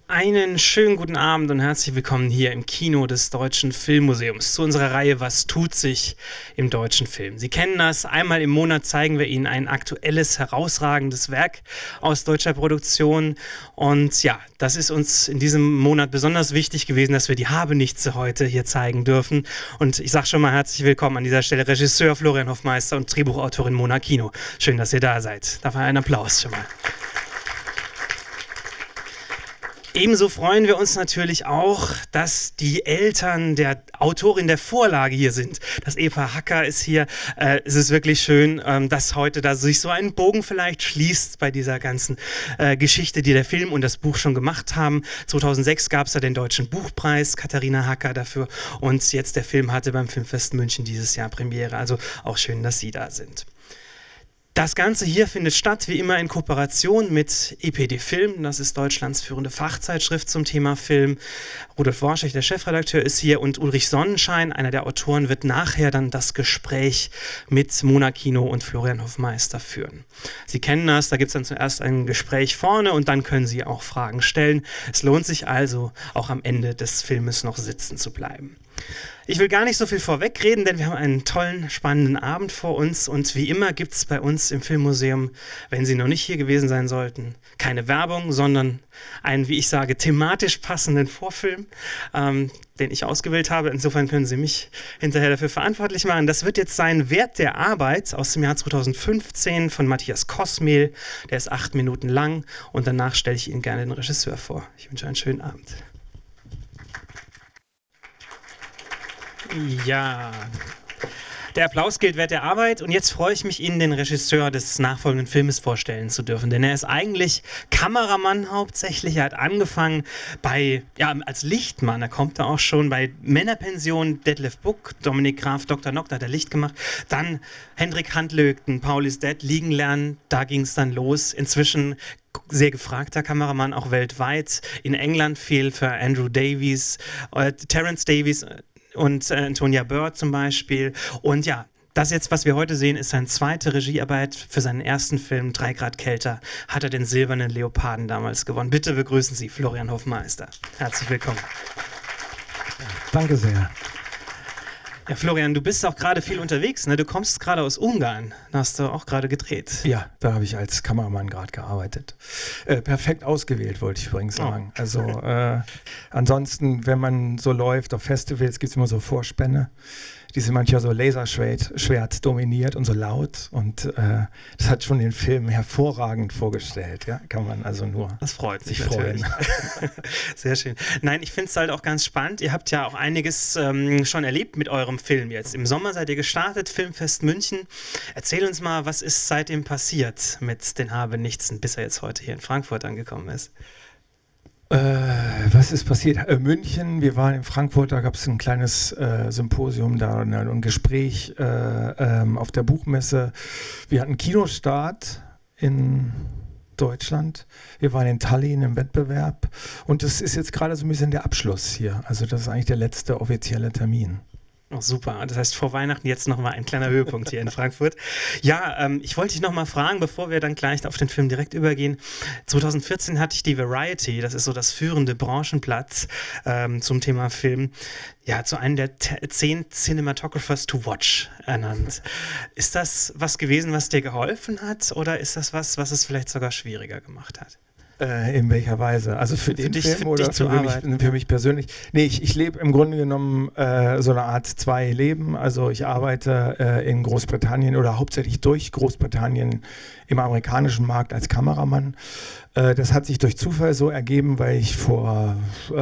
Einen schönen guten Abend und herzlich willkommen hier im Kino des Deutschen Filmmuseums zu unserer Reihe Was tut sich im deutschen Film. Sie kennen das, einmal im Monat zeigen wir Ihnen ein aktuelles, herausragendes Werk aus deutscher Produktion und ja, das ist uns in diesem Monat besonders wichtig gewesen, dass wir die Habenichtse heute hier zeigen dürfen und ich sage schon mal herzlich willkommen an dieser Stelle Regisseur Florian Hofmeister und Drehbuchautorin Mona Kino. Schön, dass ihr da seid. Dafür einen Applaus schon mal. Ebenso freuen wir uns natürlich auch, dass die Eltern der Autorin der Vorlage hier sind. Das Ehepaar Hacker ist hier. Es ist wirklich schön, dass heute da sich so ein Bogen vielleicht schließt bei dieser ganzen Geschichte, die der Film und das Buch schon gemacht haben. 2006 gab es ja den Deutschen Buchpreis, Katharina Hacker dafür. Und jetzt der Film hatte beim Filmfest München dieses Jahr Premiere. Also auch schön, dass Sie da sind. Das Ganze hier findet statt, wie immer, in Kooperation mit EPD Film. Das ist Deutschlands führende Fachzeitschrift zum Thema Film. Rudolf Worschig, der Chefredakteur, ist hier und Ulrich Sonnenschein, einer der Autoren, wird nachher dann das Gespräch mit Mona Kino und Florian Hofmeister führen. Sie kennen das, da gibt es dann zuerst ein Gespräch vorne und dann können Sie auch Fragen stellen. Es lohnt sich also, auch am Ende des Filmes noch sitzen zu bleiben. Ich will gar nicht so viel vorwegreden, denn wir haben einen tollen, spannenden Abend vor uns und wie immer gibt es bei uns im Filmmuseum, wenn Sie noch nicht hier gewesen sein sollten, keine Werbung, sondern einen, wie ich sage, thematisch passenden Vorfilm, den ich ausgewählt habe. Insofern können Sie mich hinterher dafür verantwortlich machen. Das wird jetzt sein Wert der Arbeit aus dem Jahr 2015 von Matthias Kosmehl. Der ist 8 Minuten lang und danach stelle ich Ihnen gerne den Regisseur vor. Ich wünsche einen schönen Abend. Ja, der Applaus gilt Wert der Arbeit und jetzt freue ich mich, Ihnen den Regisseur des nachfolgenden Filmes vorstellen zu dürfen, denn er ist eigentlich Kameramann hauptsächlich. Er hat angefangen als Lichtmann, er kommt da auch schon bei Männerpension, Detlef Buck, Dominik Graf, Dr. Nock, da hat er Licht gemacht, dann Hendrik Handlögten, Paul is Dead, Liegen lernen, da ging es dann los, inzwischen sehr gefragter Kameramann, auch weltweit, in England viel für Andrew Davies, Terence Davies und Antonia Bird zum Beispiel. Und ja, das jetzt, was wir heute sehen, ist seine zweite Regiearbeit für seinen ersten Film, 3 Grad kälter, hat er den Silbernen Leoparden damals gewonnen. Bitte begrüßen Sie Florian Hofmeister. Herzlich willkommen. Danke sehr. Ja, Florian, du bist auch gerade viel unterwegs, ne? Du kommst gerade aus Ungarn, da hast du auch gerade gedreht. Ja, da habe ich als Kameramann gerade gearbeitet. Perfekt ausgewählt, wollte ich übrigens sagen. Also ansonsten, wenn man so läuft auf Festivals, gibt es immer so Vorspänne. Die sind manchmal so Laserschwert dominiert und so laut. Und das hat schon den Film hervorragend vorgestellt. Ja? Kann man also nur das freut sich natürlich freuen. Sehr schön. Nein, ich finde es halt auch ganz spannend. Ihr habt ja auch einiges schon erlebt mit eurem Film jetzt. Im Sommer seid ihr gestartet, Filmfest München. Erzähl uns mal, was ist seitdem passiert mit den Habenichtsen, bis er jetzt heute hier in Frankfurt angekommen ist? Was ist passiert? München, wir waren in Frankfurt, da gab es ein kleines Symposium, da ein Gespräch auf der Buchmesse. Wir hatten Kinostart in Deutschland. Wir waren in Tallinn im Wettbewerb und das ist jetzt gerade so ein bisschen der Abschluss hier. Also das ist eigentlich der letzte offizielle Termin. Oh, super. Das heißt, vor Weihnachten jetzt nochmal ein kleiner Höhepunkt hier in Frankfurt. Ja, ich wollte dich nochmal fragen, bevor wir dann gleich auf den Film direkt übergehen. 2014 hatte ich die Variety, das ist so das führende Branchenblatt zum Thema Film, ja, zu einem der 10 Cinematographers to Watch ernannt. Ist das was gewesen, was dir geholfen hat oder ist das was es vielleicht sogar schwieriger gemacht hat? In welcher Weise? Also für den dich, Film oder für mich persönlich? Nee, ich lebe im Grunde genommen so eine Art 2 Leben. Also ich arbeite in Großbritannien oder hauptsächlich durch Großbritannien im amerikanischen Markt als Kameramann. Das hat sich durch Zufall so ergeben, weil ich vor,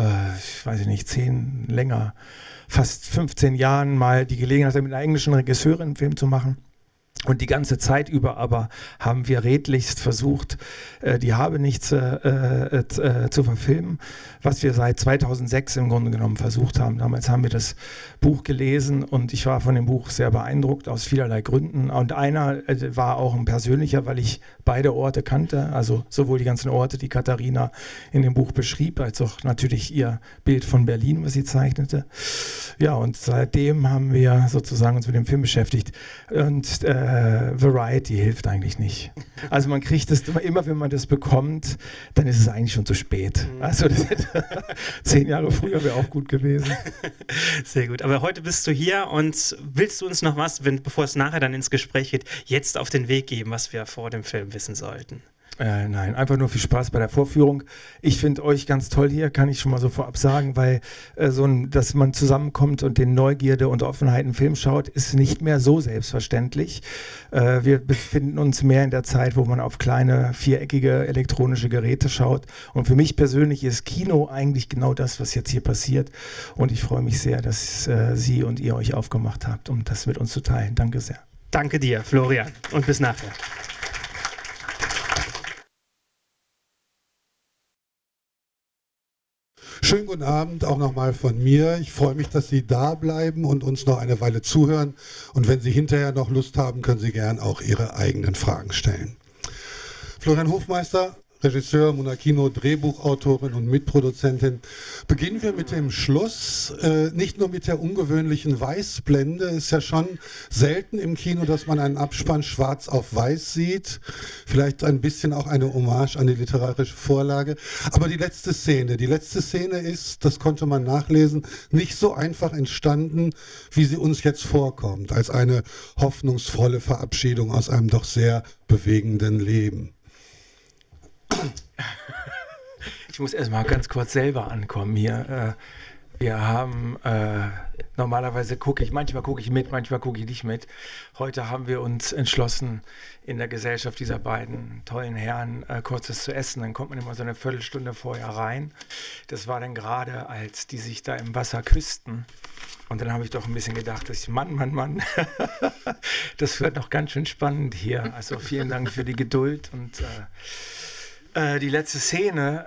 fast 15 Jahren mal die Gelegenheit hatte, mit einer englischen Regisseurin einen Film zu machen. Und die ganze Zeit über aber haben wir redlichst versucht, die Habenichtse zu verfilmen, was wir seit 2006 im Grunde genommen versucht haben. Damals haben wir das Buch gelesen und ich war von dem Buch sehr beeindruckt aus vielerlei Gründen. Und einer war auch ein persönlicher, weil ich beide Orte kannte, also sowohl die ganzen Orte, die Katharina in dem Buch beschrieb, als auch natürlich ihr Bild von Berlin, was sie zeichnete. Ja, und seitdem haben wir sozusagen uns mit dem Film beschäftigt. Und Variety hilft eigentlich nicht. Also man kriegt das immer, wenn man das bekommt, dann ist es eigentlich schon zu spät. Also das hätte 10 Jahre früher wäre auch gut gewesen. Sehr gut. Aber heute bist du hier und willst du uns noch was, bevor es nachher dann ins Gespräch geht, jetzt auf den Weg geben, was wir vor dem Film wissen sollten? Nein, einfach nur viel Spaß bei der Vorführung. Ich finde euch ganz toll hier, kann ich schon mal so vorab sagen, weil dass man zusammenkommt und den Neugierde und Offenheit einen Film schaut, ist nicht mehr so selbstverständlich. Wir befinden uns mehr in der Zeit, wo man auf kleine, viereckige elektronische Geräte schaut. Und für mich persönlich ist Kino eigentlich genau das, was jetzt hier passiert. Und ich freue mich sehr, dass Sie und ihr euch aufgemacht habt, um das mit uns zu teilen. Danke sehr. Danke dir, Florian. Und bis nachher. Schönen guten Abend auch nochmal von mir. Ich freue mich, dass Sie da bleiben und uns noch eine Weile zuhören. Und wenn Sie hinterher noch Lust haben, können Sie gern auch Ihre eigenen Fragen stellen. Florian Hofmeister, Regisseur, Monarchino, Drehbuchautorin und Mitproduzentin. Beginnen wir mit dem Schluss. Nicht nur mit der ungewöhnlichen Weißblende. Ist ja schon selten im Kino, dass man einen Abspann schwarz auf weiß sieht. Vielleicht ein bisschen auch eine Hommage an die literarische Vorlage. Aber die letzte Szene ist, das konnte man nachlesen, nicht so einfach entstanden, wie sie uns jetzt vorkommt. Als eine hoffnungsvolle Verabschiedung aus einem doch sehr bewegenden Leben. Ich muss erstmal ganz kurz selber ankommen hier. Wir haben, normalerweise manchmal gucke ich mit, manchmal gucke ich nicht mit. Heute haben wir uns entschlossen, in der Gesellschaft dieser beiden tollen Herren kurzes zu essen. Dann kommt man immer so eine Viertelstunde vorher rein. Das war dann gerade, als die sich da im Wasser küssten. Und dann habe ich doch ein bisschen gedacht, Mann, das wird noch ganz schön spannend hier. Also vielen Dank für die Geduld und die letzte Szene,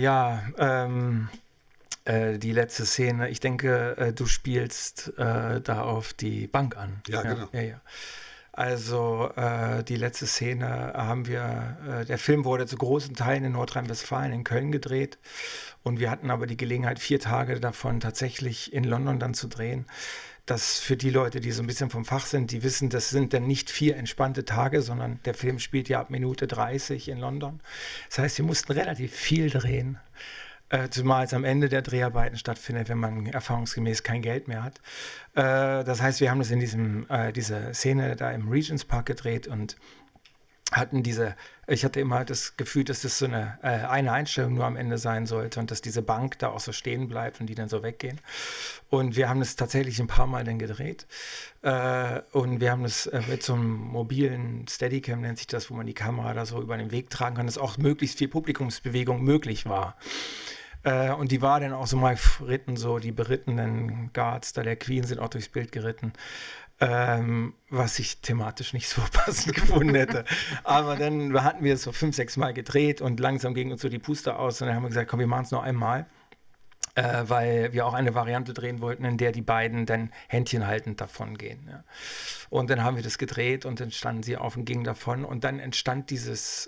die letzte Szene, ich denke, du spielst da auf die Bank an. Ja, genau. Ja. Also die letzte Szene haben wir, der Film wurde zu großen Teilen in Nordrhein-Westfalen, in Köln gedreht. Und wir hatten aber die Gelegenheit, 4 Tage davon tatsächlich in London dann zu drehen. Das für die Leute, die so ein bisschen vom Fach sind, die wissen, das sind dann nicht 4 entspannte Tage, sondern der Film spielt ja ab Minute 30 in London. Das heißt, wir mussten relativ viel drehen, zumal es am Ende der Dreharbeiten stattfindet, wenn man erfahrungsgemäß kein Geld mehr hat. Das heißt, wir haben das in diese Szene da im Regents Park gedreht und hatten ich hatte immer das Gefühl, dass das so eine Einstellung nur am Ende sein sollte und dass diese Bank da auch so stehen bleibt und die dann so weggehen. Und wir haben das tatsächlich ein paar Mal dann gedreht. Und wir haben das mit so einem mobilen Steadicam, nennt sich das, wo man die Kamera da so über den Weg tragen kann, dass auch möglichst viel Publikumsbewegung möglich war. Und die war dann auch so mal ritten, so die berittenen Guards da der Queen sind auch durchs Bild geritten. Was ich thematisch nicht so passend gefunden hätte. Aber dann hatten wir es so 5, 6 Mal gedreht und langsam ging uns so die Puste aus und dann haben wir gesagt, komm, wir machen es noch einmal, weil wir auch eine Variante drehen wollten, in der die beiden dann Händchen haltend davon gehen. Ja. Und dann haben wir das gedreht und dann standen sie auf und gingen davon und dann entstand dieses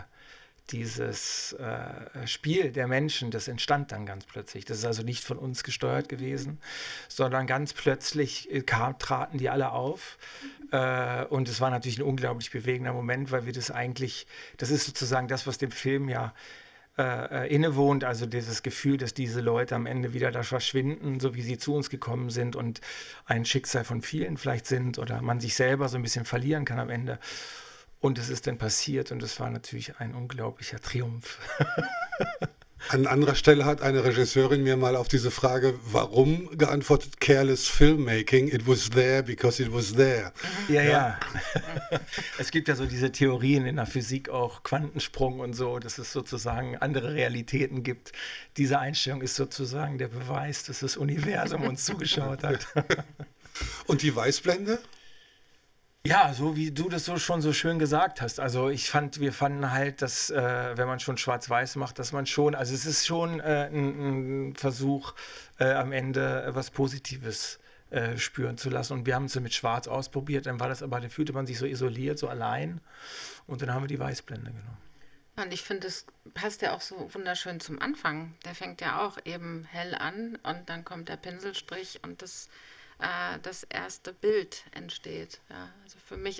Spiel der Menschen, das entstand dann ganz plötzlich. Das ist also nicht von uns gesteuert gewesen, sondern ganz plötzlich traten die alle auf. Und es war natürlich ein unglaublich bewegender Moment, weil wir das ist sozusagen das, was dem Film ja innewohnt, also dieses Gefühl, dass diese Leute am Ende wieder da verschwinden, so wie sie zu uns gekommen sind und ein Schicksal von vielen vielleicht sind oder man sich selber so ein bisschen verlieren kann am Ende. Und es ist dann passiert und es war natürlich ein unglaublicher Triumph. An anderer Stelle hat eine Regisseurin mir mal auf diese Frage, warum, geantwortet, careless filmmaking, it was there because it was there. Ja. Es gibt ja so diese Theorien in der Physik auch, Quantensprung und so, dass es sozusagen andere Realitäten gibt. Diese Einstellung ist sozusagen der Beweis, dass das Universum uns zugeschaut hat. Und die Weißblende? Ja, so wie du das schon so schön gesagt hast. Also wir fanden halt, dass wenn man schon schwarz-weiß macht, dass man schon, also es ist schon ein Versuch, am Ende was Positives spüren zu lassen. Und wir haben es mit Schwarz ausprobiert, dann fühlte man sich so isoliert, so allein. Und dann haben wir die Weißblende genommen. Und ich finde, es passt ja auch so wunderschön zum Anfang. Der fängt ja auch eben hell an und dann kommt der Pinselstrich und das erste Bild entsteht. Ja. Also für mich ist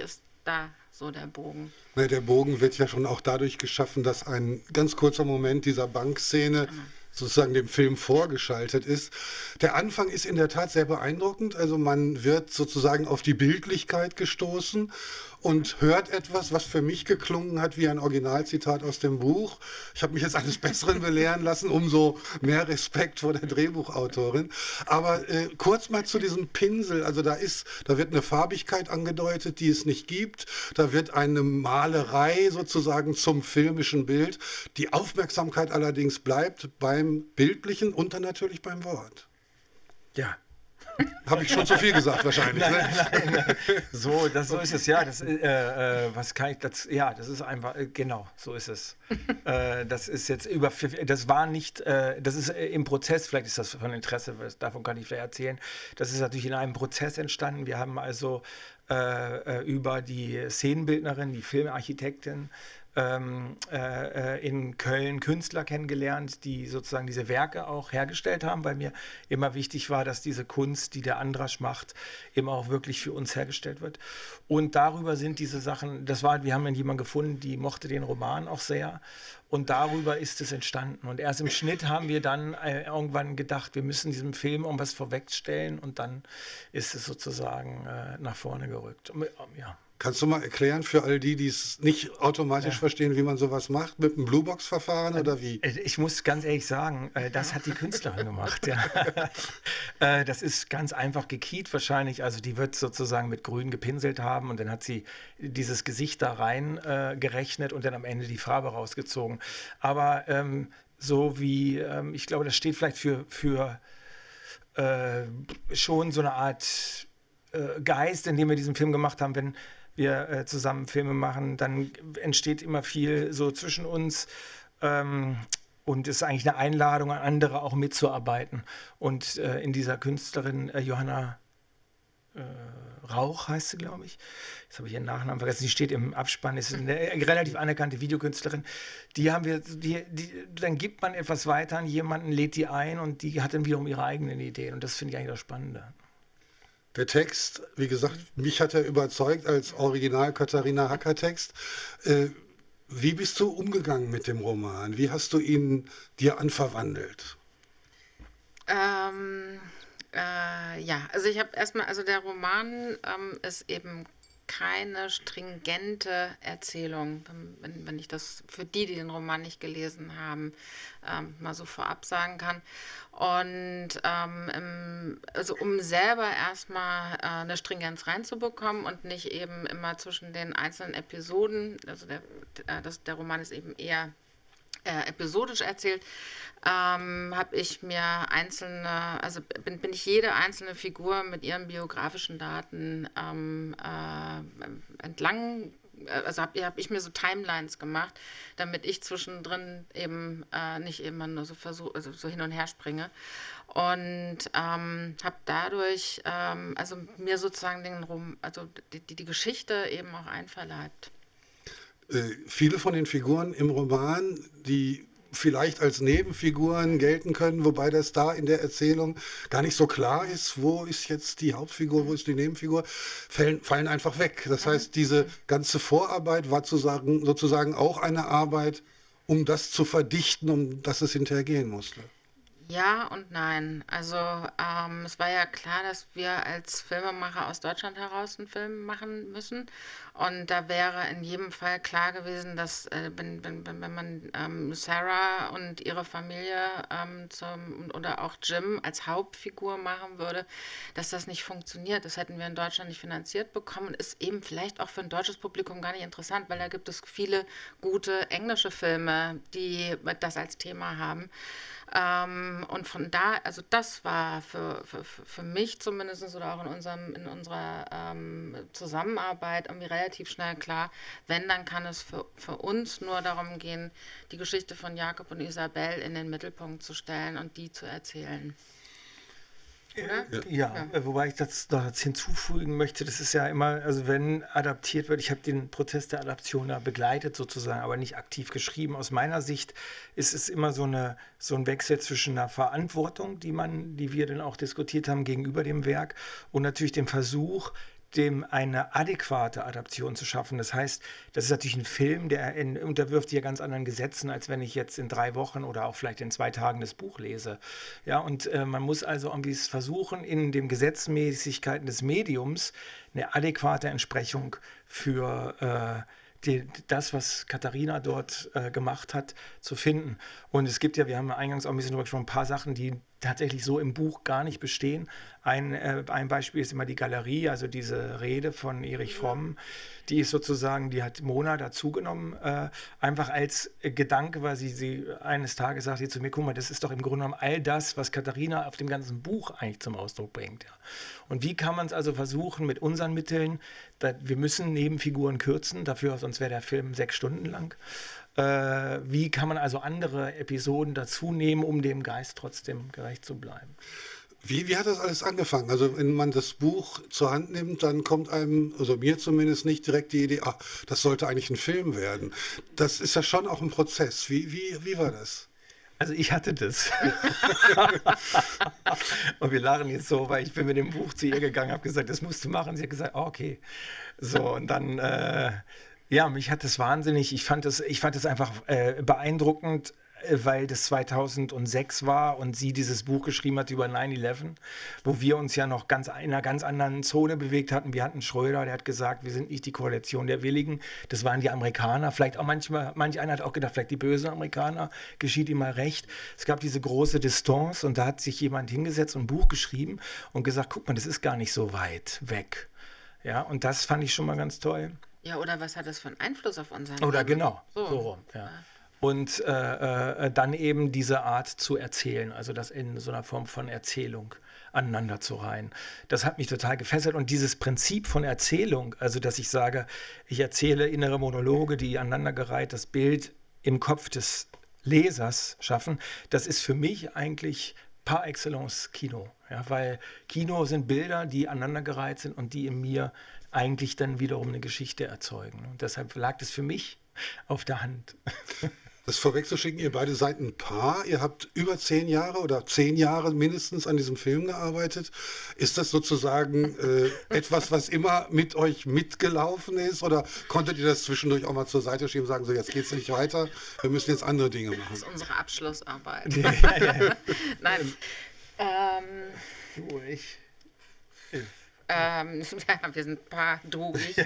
da so der Bogen? Ne, der Bogen wird ja schon auch dadurch geschaffen, dass ein ganz kurzer Moment dieser Bankszene sozusagen dem Film vorgeschaltet ist. Der Anfang ist in der Tat sehr beeindruckend. Also man wird sozusagen auf die Bildlichkeit gestoßen und hört etwas, was für mich geklungen hat wie ein Originalzitat aus dem Buch. Ich habe mich jetzt eines Besseren belehren lassen, umso mehr Respekt vor der Drehbuchautorin. Aber kurz mal zu diesem Pinsel. Also da wird eine Farbigkeit angedeutet, die es nicht gibt. Da wird eine Malerei sozusagen zum filmischen Bild. Die Aufmerksamkeit allerdings bleibt beim Bildlichen und dann natürlich beim Wort. Ja. Habe ich schon zu viel gesagt wahrscheinlich. Nein. So ist es, ja. Was kann ich dazu? Ja, das ist einfach, genau, so ist es. Das ist jetzt das war nicht, das ist im Prozess, vielleicht ist das von Interesse, davon kann ich vielleicht erzählen. Das ist natürlich in einem Prozess entstanden. Wir haben also über die Szenenbildnerin, die Filmarchitektin, in Köln Künstler kennengelernt, die sozusagen diese Werke auch hergestellt haben, weil mir immer wichtig war, dass diese Kunst, die der Andrasch macht, eben auch wirklich für uns hergestellt wird. Und darüber sind diese Sachen, wir haben jemanden gefunden, die mochte den Roman auch sehr. Und darüber ist es entstanden. Und erst im Schnitt haben wir dann irgendwann gedacht, wir müssen diesem Film irgendwas vorwegstellen. Und dann ist es sozusagen nach vorne gerückt. Ja. Kannst du mal erklären für all die es nicht automatisch verstehen, wie man sowas macht? Mit einem Bluebox-Verfahren oder wie? Ich muss ganz ehrlich sagen, das hat die Künstlerin gemacht. Ja. Das ist ganz einfach gekiet wahrscheinlich. Also die wird sozusagen mit Grün gepinselt haben und dann hat sie dieses Gesicht da rein gerechnet und dann am Ende die Farbe rausgezogen. Aber so wie, ich glaube, das steht vielleicht für schon so eine Art Geist, in dem wir diesen Film gemacht haben, wenn wir zusammen Filme machen, dann entsteht immer viel so zwischen uns und ist eigentlich eine Einladung an andere auch mitzuarbeiten. Und in dieser Künstlerin Johanna Rauch heißt sie, glaube ich. Jetzt habe ich ihren Nachnamen vergessen. Sie steht im Abspann, ist eine relativ anerkannte Videokünstlerin. Dann gibt man etwas weiter an jemanden, lädt die ein und die hat dann wiederum ihre eigenen Ideen. Und das finde ich eigentlich das Spannende. Der Text, wie gesagt, mich hat er überzeugt als Original Katharina Hacker Text. Wie bist du umgegangen mit dem Roman? Wie hast du ihn dir anverwandelt? Also ich habe erstmal, also der Roman ist eben keine stringente Erzählung, wenn ich das für die den Roman nicht gelesen haben, mal so vorab sagen kann. Und also um selber erstmal eine Stringenz reinzubekommen und nicht eben immer zwischen den einzelnen Episoden, also der Roman ist eben eher episodisch erzählt, habe ich mir bin ich jede einzelne Figur mit ihren biografischen Daten entlang, also habe ich mir so Timelines gemacht, damit ich zwischendrin eben nicht immer nur so so hin und her springe. Und habe dadurch mir sozusagen die Geschichte eben auch einverleibt. Viele von den Figuren im Roman, die vielleicht als Nebenfiguren gelten können, wobei das da in der Erzählung gar nicht so klar ist, wo ist jetzt die Hauptfigur, wo ist die Nebenfigur, fallen einfach weg. Das heißt, diese ganze Vorarbeit war sozusagen auch eine Arbeit, um das zu verdichten, um das es hinterher gehen musste. Ja und nein. Also es war ja klar, dass wir als Filmemacher aus Deutschland heraus einen Film machen müssen. Und da wäre in jedem Fall klar gewesen, dass wenn man Sarah und ihre Familie oder auch Jim als Hauptfigur machen würde, dass das nicht funktioniert. Das hätten wir in Deutschland nicht finanziert bekommen und ist eben vielleicht auch für ein deutsches Publikum gar nicht interessant, weil da gibt es viele gute englische Filme, die das als Thema haben. Und von da, also das war für mich zumindest oder auch in unserer Zusammenarbeit irgendwie relativ schnell klar, wenn, dann kann es für uns nur darum gehen, die Geschichte von Jakob und Isabel in den Mittelpunkt zu stellen und die zu erzählen. Ja, wobei ich das noch jetzt hinzufügen möchte, das ist ja immer, also wenn adaptiert wird, ich habe den Prozess der Adaption da begleitet sozusagen, aber nicht aktiv geschrieben. Aus meiner Sicht ist es immer so ein Wechsel zwischen einer Verantwortung, die wir dann auch diskutiert haben gegenüber dem Werk und natürlich dem Versuch, dem eine adäquate Adaption zu schaffen. Das heißt, das ist natürlich ein Film, der unterwirft sich ja ganz anderen Gesetzen, als wenn ich jetzt in 3 Wochen oder auch vielleicht in 2 Tagen das Buch lese. Ja, und man muss also irgendwie versuchen, in den Gesetzmäßigkeiten des Mediums eine adäquate Entsprechung für das, was Katharina dort gemacht hat, zu finden. Und es gibt ja, wir haben ja eingangs auch ein bisschen drüber gesprochen, ein paar Sachen, die tatsächlich so im Buch gar nicht bestehen. Ein Beispiel ist immer die Galerie, also diese Rede von Erich Fromm, die ist sozusagen, die hat Mona dazugenommen, einfach als Gedanke, weil sie eines Tages sagt sie zu mir, guck mal, das ist doch im Grunde genommen all das, was Katharina auf dem ganzen Buch eigentlich zum Ausdruck bringt. Ja. Und wie kann man es also versuchen mit unseren Mitteln, wir müssen Nebenfiguren kürzen, dafür, sonst wäre der Film 6 Stunden lang. Wie kann man also andere Episoden dazu nehmen, um dem Geist trotzdem gerecht zu bleiben? Wie hat das alles angefangen? Also wenn man das Buch zur Hand nimmt, dann kommt einem, also mir zumindest, nicht direkt die Idee, das sollte eigentlich ein Film werden. Das ist ja schon auch ein Prozess. Wie war das? Also ich hatte das. Und wir lachen jetzt so, weil ich bin mit dem Buch zu ihr gegangen, habe gesagt, das musst du machen. Sie hat gesagt, okay. So, und dann, ja, mich hat das wahnsinnig, ich fand das einfach beeindruckend, weil das 2006 war und sie dieses Buch geschrieben hat über 9/11, wo wir uns ja noch in einer ganz anderen Zone bewegt hatten. Wir hatten Schröder, der hat gesagt, wir sind nicht die Koalition der Willigen. Das waren die Amerikaner. Vielleicht auch manch einer hat auch gedacht, vielleicht die bösen Amerikaner, geschieht ihm mal recht. Es gab diese große Distanz und da hat sich jemand hingesetzt und ein Buch geschrieben und gesagt, guck mal, das ist gar nicht so weit weg. Ja, und das fand ich schon mal ganz toll. Ja, oder was hat das für einen Einfluss auf unseren Oder Leben? genau, so rum, ja. Und dann eben diese Art zu erzählen, also das in so einer Form von Erzählung aneinander zu reihen. Das hat mich total gefesselt. Und dieses Prinzip von Erzählung, also dass ich sage, ich erzähle innere Monologe, die aneinandergereiht das Bild im Kopf des Lesers schaffen, das ist für mich eigentlich par excellence Kino. Ja, weil Kino sind Bilder, die aneinandergereiht sind und die in mir eigentlich dann wiederum eine Geschichte erzeugen. Und deshalb lag das für mich auf der Hand. Das vorwegzuschicken, ihr beide seid ein Paar, ihr habt über 10 Jahre oder 10 Jahre mindestens an diesem Film gearbeitet. Ist das sozusagen etwas, was immer mit euch mitgelaufen ist, oder konntet ihr das zwischendurch auch mal zur Seite schieben und sagen, so jetzt geht's nicht weiter, wir müssen jetzt andere Dinge machen? Das ist unsere Abschlussarbeit. Ja. Nein. Ja, wir sind ein Paar, du, ich.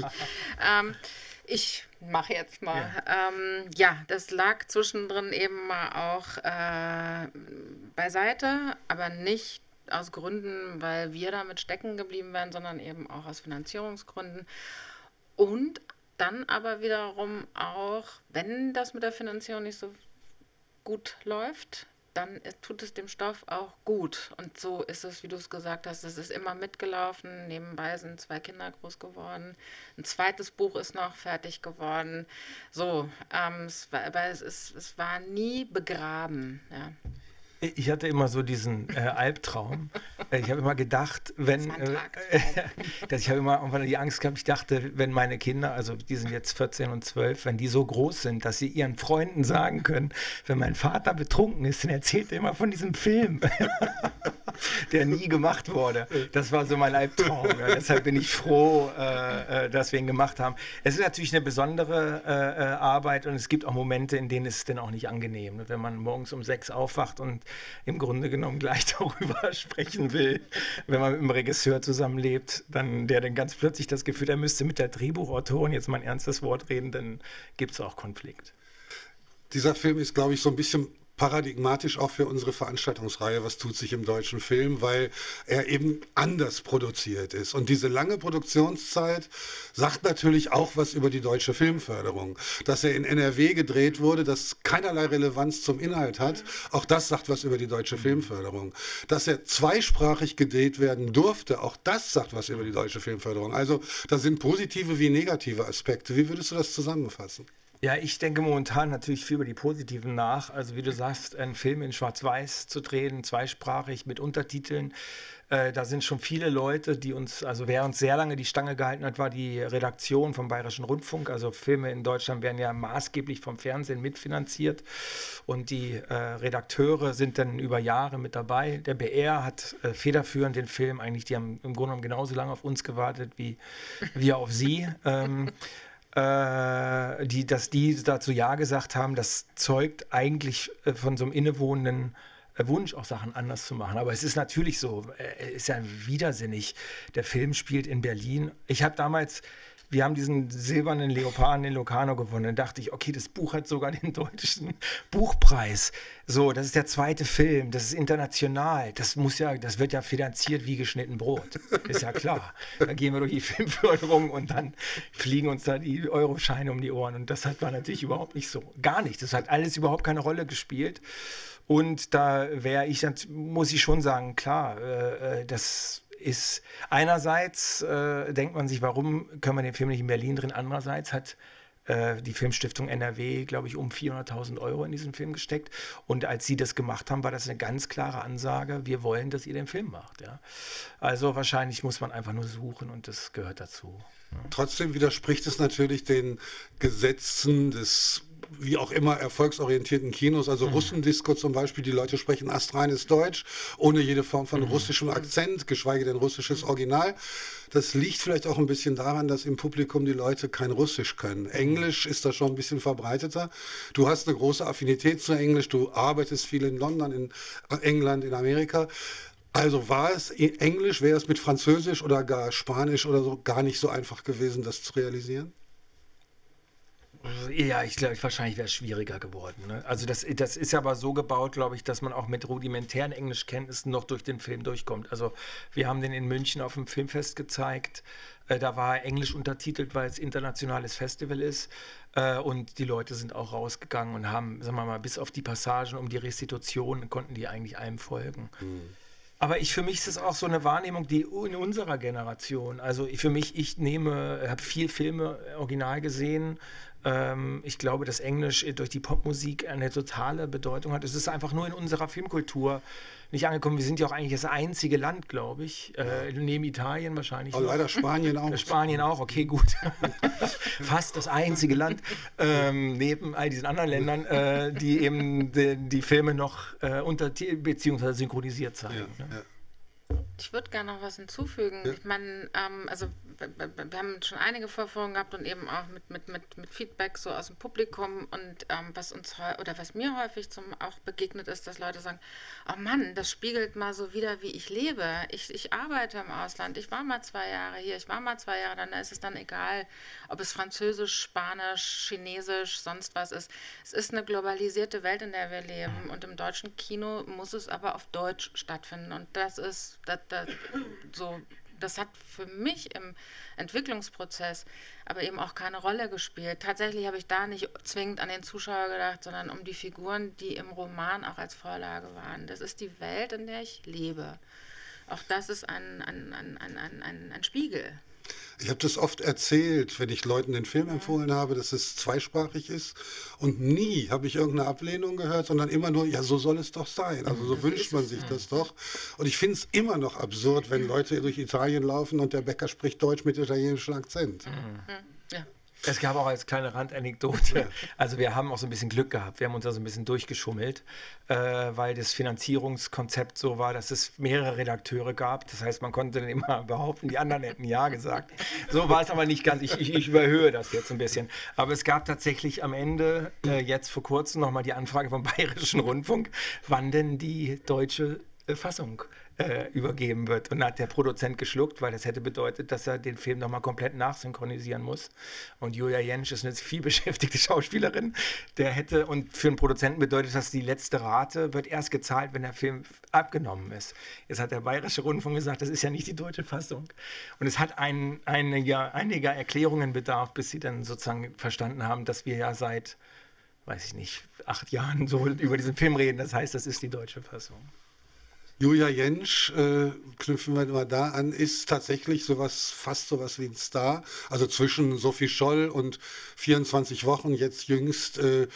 Ich mache jetzt mal. Ja, das lag zwischendrin eben mal auch beiseite, aber nicht aus Gründen, weil wir damit stecken geblieben wären, sondern eben auch aus Finanzierungsgründen. Und dann aber wiederum auch, wenn das mit der Finanzierung nicht so gut läuft, dann tut es dem Stoff auch gut. Und so ist es, wie du es gesagt hast, es ist immer mitgelaufen. Nebenbei sind 2 Kinder groß geworden. Ein zweites Buch ist noch fertig geworden. So, es war nie begraben. Ja. Ich hatte immer so diesen Albtraum. Ich habe immer gedacht, wenn, ich habe immer irgendwann die Angst gehabt, ich dachte, wenn meine Kinder, also die sind jetzt 14 und 12, wenn die so groß sind, dass sie ihren Freunden sagen können, wenn mein Vater betrunken ist, dann erzählt er immer von diesem Film, der nie gemacht wurde. Das war so mein Albtraum. Ja. Deshalb bin ich froh, dass wir ihn gemacht haben. Es ist natürlich eine besondere Arbeit und es gibt auch Momente, in denen ist es dann auch nicht angenehm. Wenn man morgens um 6 aufwacht und im Grunde genommen gleich darüber sprechen will, wenn man mit dem Regisseur zusammenlebt, der dann ganz plötzlich das Gefühl, er müsste mit der Drehbuchautorin jetzt mal ein ernstes Wort reden, dann gibt es auch Konflikt. Dieser Film ist, glaube ich, so ein bisschen paradigmatisch auch für unsere Veranstaltungsreihe, was tut sich im deutschen Film, weil er eben anders produziert ist. Und diese lange Produktionszeit sagt natürlich auch was über die deutsche Filmförderung. Dass er in NRW gedreht wurde, das keinerlei Relevanz zum Inhalt hat, auch das sagt was über die deutsche Filmförderung. Dass er zweisprachig gedreht werden durfte, auch das sagt was über die deutsche Filmförderung. Also da sind positive wie negative Aspekte. Wie würdest du das zusammenfassen? Ja, ich denke momentan natürlich viel über die Positiven nach. Also wie du sagst, einen Film in Schwarz-Weiß zu drehen, zweisprachig mit Untertiteln, Da sind schon viele Leute, die uns, also wer uns sehr lange die Stange gehalten hat, war die Redaktion vom Bayerischen Rundfunk. Also Filme in Deutschland werden ja maßgeblich vom Fernsehen mitfinanziert und die Redakteure sind dann über Jahre mit dabei. Der BR hat federführend den Film eigentlich, die haben im Grunde genommen genauso lange auf uns gewartet wie wir auf sie. Dass die dazu Ja gesagt haben, das zeugt eigentlich von so einem innewohnenden Wunsch, auch Sachen anders zu machen. Aber es ist natürlich so, ist ja widersinnig. Der Film spielt in Berlin. Wir haben diesen silbernen Leoparden in Locarno gewonnen. Dann dachte ich, okay, das Buch hat sogar den deutschen Buchpreis. So, das ist der zweite Film, das ist international. Das wird ja finanziert wie geschnitten Brot. Ist ja klar. Da gehen wir durch die Filmförderung und dann fliegen uns da die Euroscheine um die Ohren. Und das war natürlich überhaupt nicht so. Gar nicht. Das hat alles überhaupt keine Rolle gespielt. Und da muss ich schon sagen, klar, das ist einerseits, denkt man sich, warum können wir den Film nicht in Berlin drehen? Andererseits hat die Filmstiftung NRW, glaube ich, um 400.000 Euro in diesen Film gesteckt. Und als sie das gemacht haben, war das eine ganz klare Ansage, wir wollen, dass ihr den Film macht. Ja? Also wahrscheinlich muss man einfach nur suchen und das gehört dazu. Ja. Trotzdem widerspricht es natürlich den Gesetzen des wie auch immer erfolgsorientierten Kinos, also Russendisco zum Beispiel, die Leute sprechen astreines Deutsch, ohne jede Form von russischem Akzent, geschweige denn russisches Original. Das liegt vielleicht auch ein bisschen daran, dass im Publikum die Leute kein Russisch können. Englisch ist da schon ein bisschen verbreiteter. Du hast eine große Affinität zu Englisch, du arbeitest viel in London, in England, in Amerika. Also war es Englisch, wäre es mit Französisch oder gar Spanisch oder so gar nicht so einfach gewesen, das zu realisieren? Ja, ich glaube, wahrscheinlich wäre es schwieriger geworden. Ne? Also das ist aber so gebaut, glaube ich, dass man auch mit rudimentären Englischkenntnissen noch durch den Film durchkommt. Also wir haben den in München auf dem Filmfest gezeigt. Da war er englisch untertitelt, weil es internationales Festival ist. Und die Leute sind auch rausgegangen und haben, sagen wir mal, bis auf die Passagen um die Restitution konnten die eigentlich einem folgen. Aber für mich ist es auch so eine Wahrnehmung, die in unserer Generation, also ich habe viel Filme original gesehen. Ich glaube, dass Englisch durch die Popmusik eine totale Bedeutung hat. Es ist einfach nur in unserer Filmkultur nicht angekommen. Wir sind ja auch eigentlich das einzige Land, glaube ich, neben Italien wahrscheinlich. Aber leider Spanien auch. Spanien auch, okay, gut. Fast das einzige Land, neben all diesen anderen Ländern, die eben die Filme noch beziehungsweise synchronisiert zeigen. Ja, ne? Ja. Ich würde gerne noch was hinzufügen. Ja. Ich meine, also wir haben schon einige Vorführungen gehabt und eben auch mit Feedback so aus dem Publikum und was mir häufig auch begegnet ist, dass Leute sagen, oh Mann, das spiegelt mal so wider, wie ich lebe. Ich arbeite im Ausland, ich war mal 2 Jahre hier, dann ist es dann egal, ob es Französisch, Spanisch, Chinesisch, sonst was ist. Es ist eine globalisierte Welt, in der wir leben und im deutschen Kino muss es aber auf Deutsch stattfinden und das hat für mich im Entwicklungsprozess aber eben auch keine Rolle gespielt. Tatsächlich habe ich da nicht zwingend an den Zuschauer gedacht, sondern um die Figuren, die im Roman auch als Vorlage waren. Das ist die Welt, in der ich lebe. Auch das ist ein Spiegel. Ich habe das oft erzählt, wenn ich Leuten den Film empfohlen habe, dass es zweisprachig ist. Und nie habe ich irgendeine Ablehnung gehört, sondern immer nur, ja, so soll es doch sein. Also so wünscht man sich das doch. Und ich finde es immer noch absurd, wenn Leute durch Italien laufen und der Bäcker spricht Deutsch mit italienischem Akzent. Ja. Es gab auch als kleine Randanekdote, also wir haben auch so ein bisschen Glück gehabt, wir haben uns da so ein bisschen durchgeschummelt, weil das Finanzierungskonzept so war, dass es mehrere Redakteure gab, das heißt, man konnte dann immer behaupten, die anderen hätten Ja gesagt. So war es aber nicht ganz, ich überhöhe das jetzt ein bisschen. Aber es gab tatsächlich am Ende, jetzt vor kurzem nochmal die Anfrage vom Bayerischen Rundfunk, wann denn die deutsche Fassung übergeben wird. Und da hat der Produzent geschluckt, weil das hätte bedeutet, dass er den Film nochmal komplett nachsynchronisieren muss. Und Julia Jentsch ist eine vielbeschäftigte Schauspielerin. Und für einen Produzenten bedeutet das, die letzte Rate wird erst gezahlt, wenn der Film abgenommen ist. Jetzt hat der Bayerische Rundfunk gesagt, das ist ja nicht die deutsche Fassung. Und es hat einiger Erklärungen bedarf, bis sie dann sozusagen verstanden haben, dass wir ja seit, weiß ich nicht, 8 Jahren so über diesen Film reden. Das heißt, das ist die deutsche Fassung. Julia Jentsch, knüpfen wir mal da an, ist tatsächlich fast sowas wie ein Star. Also zwischen Sophie Scholl und 24 Wochen, jetzt jüngst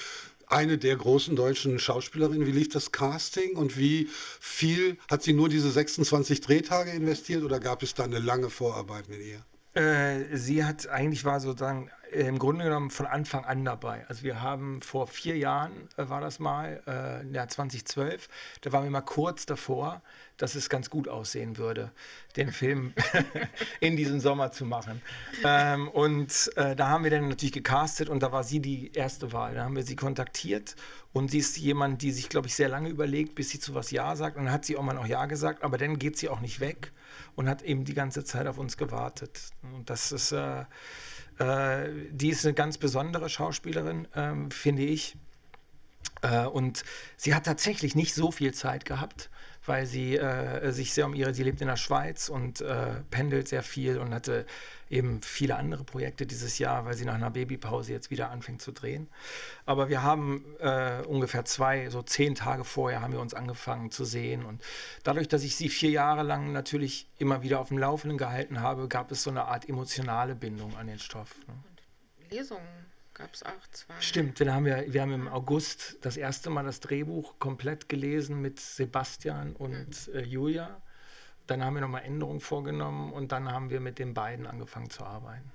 eine der großen deutschen Schauspielerinnen. Wie lief das Casting und wie viel hat sie nur diese 26 Drehtage investiert oder gab es da eine lange Vorarbeit mit ihr? Sie hat eigentlich war sozusagen im Grunde genommen von Anfang an dabei. Also wir haben vor 4 Jahren, war das mal, im Jahr 2012, da waren wir mal kurz davor, dass es ganz gut aussehen würde, den Film in diesem Sommer zu machen. Da haben wir dann natürlich gecastet und da war sie die erste Wahl. Da haben wir sie kontaktiert und sie ist jemand, die sich, glaube ich, sehr lange überlegt, bis sie zu was Ja sagt. Und dann hat sie auch mal noch Ja gesagt, aber dann geht sie auch nicht weg und hat eben die ganze Zeit auf uns gewartet. Und das ist, die ist eine ganz besondere Schauspielerin, finde ich. Und sie hat tatsächlich nicht so viel Zeit gehabt, weil sie sich sehr sie lebt in der Schweiz und pendelt sehr viel und hatte eben viele andere Projekte dieses Jahr, weil sie nach einer Babypause jetzt wieder anfängt zu drehen. Aber wir haben ungefähr 10 Tage vorher haben wir uns angefangen zu sehen und dadurch, dass ich sie 4 Jahre lang natürlich immer wieder auf dem Laufenden gehalten habe, gab es so eine Art emotionale Bindung an den Stoff. Ne? Und Lesungen gab es auch 2. Stimmt, wir haben im August das erste Mal das Drehbuch komplett gelesen mit Sebastian und Julia. Dann haben wir nochmal Änderungen vorgenommen und dann haben wir mit den beiden angefangen zu arbeiten.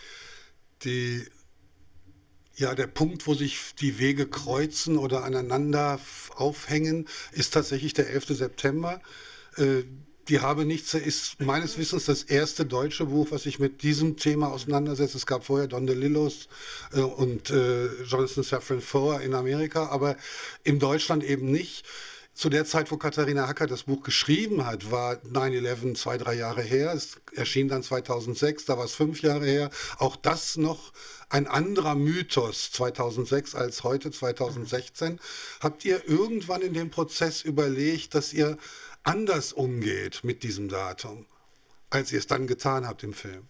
Der Punkt, wo sich die Wege kreuzen oder aneinander aufhängen, ist tatsächlich der 11. September. Die Habe nichts ist meines Wissens das erste deutsche Buch, was sich mit diesem Thema auseinandersetzt. Es gab vorher Don DeLillos und Jonathan Safran Foer in Amerika, aber in Deutschland eben nicht. Zu der Zeit, wo Katharina Hacker das Buch geschrieben hat, war 9/11 2-3 Jahre her. Es erschien dann 2006, da war es 5 Jahre her. Auch das noch ein anderer Mythos 2006 als heute 2016. Habt ihr irgendwann in dem Prozess überlegt, dass ihr anders umgeht mit diesem Datum, als ihr es dann getan habt im Film?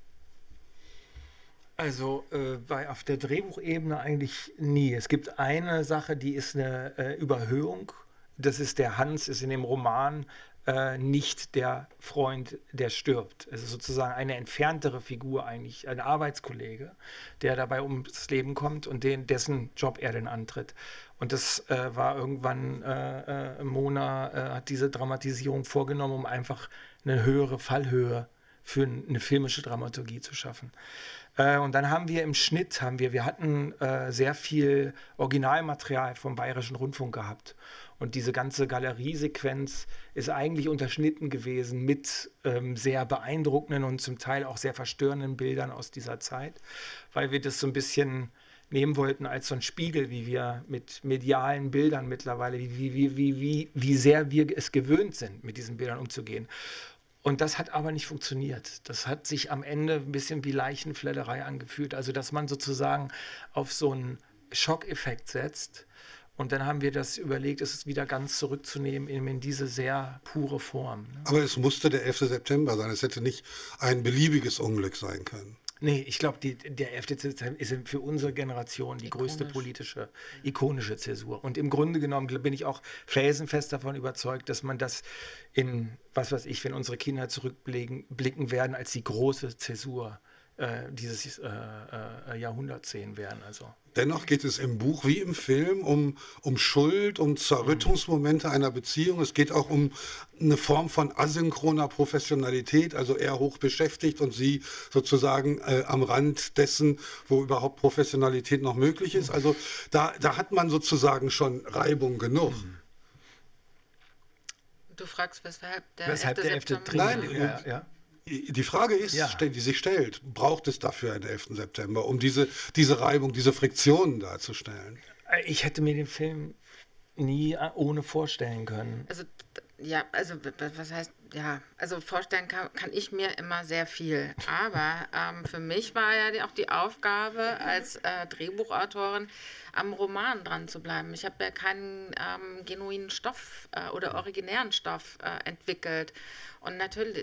Also auf der Drehbuchebene eigentlich nie. Es gibt eine Sache, die ist eine Überhöhung. Das ist der Hans, ist in dem Roman nicht der Freund, der stirbt. Es ist sozusagen eine entferntere Figur eigentlich, ein Arbeitskollege, der dabei ums Leben kommt und dessen Job er dann antritt. Und das war irgendwann, Mona hat diese Dramatisierung vorgenommen, um einfach eine höhere Fallhöhe für eine filmische Dramaturgie zu schaffen. Und dann haben wir im Schnitt, wir hatten sehr viel Originalmaterial vom Bayerischen Rundfunk gehabt. Und diese ganze Galeriesequenz ist eigentlich unterschnitten gewesen mit sehr beeindruckenden und zum Teil auch sehr verstörenden Bildern aus dieser Zeit, weil wir das so ein bisschen nehmen wollten als so ein Spiegel, wie wir mit medialen Bildern mittlerweile, wie sehr wir es gewöhnt sind, mit diesen Bildern umzugehen. Und das hat aber nicht funktioniert. Das hat sich am Ende ein bisschen wie Leichenfledderei angefühlt. Also, dass man sozusagen auf so einen Schockeffekt setzt. Und dann haben wir das überlegt, es wieder ganz zurückzunehmen in diese sehr pure Form. Ne? Aber es musste der 11. September sein. Es hätte nicht ein beliebiges Unglück sein können. Nee, ich glaube, der 11. September ist für unsere Generation die größte politische, ikonische Zäsur. Und im Grunde genommen bin ich auch felsenfest davon überzeugt, dass man das in, was weiß ich, wenn unsere Kinder zurückblicken werden, als die große Zäsur dieses Jahrhunderts sehen werden. Also. Dennoch geht es im Buch wie im Film um Schuld, um Zerrüttungsmomente einer Beziehung. Es geht auch um eine Form von asynchroner Professionalität, also er hoch beschäftigt und sie sozusagen am Rand dessen, wo überhaupt Professionalität noch möglich ist. Also da hat man sozusagen schon Reibung genug. Du fragst, weshalb der 11. September? Nein, ja. Die Frage ist, Ja. die sich stellt, braucht es dafür einen 11. September, um diese Reibung, diese Friktionen darzustellen? Ich hätte mir den Film nie ohne vorstellen können. Also, was heißt, also vorstellen kann ich mir immer sehr viel. Aber für mich war ja auch die Aufgabe als Drehbuchautorin, am Roman dran zu bleiben. Ich habe ja keinen genuinen Stoff oder originären Stoff entwickelt. Und natürlich,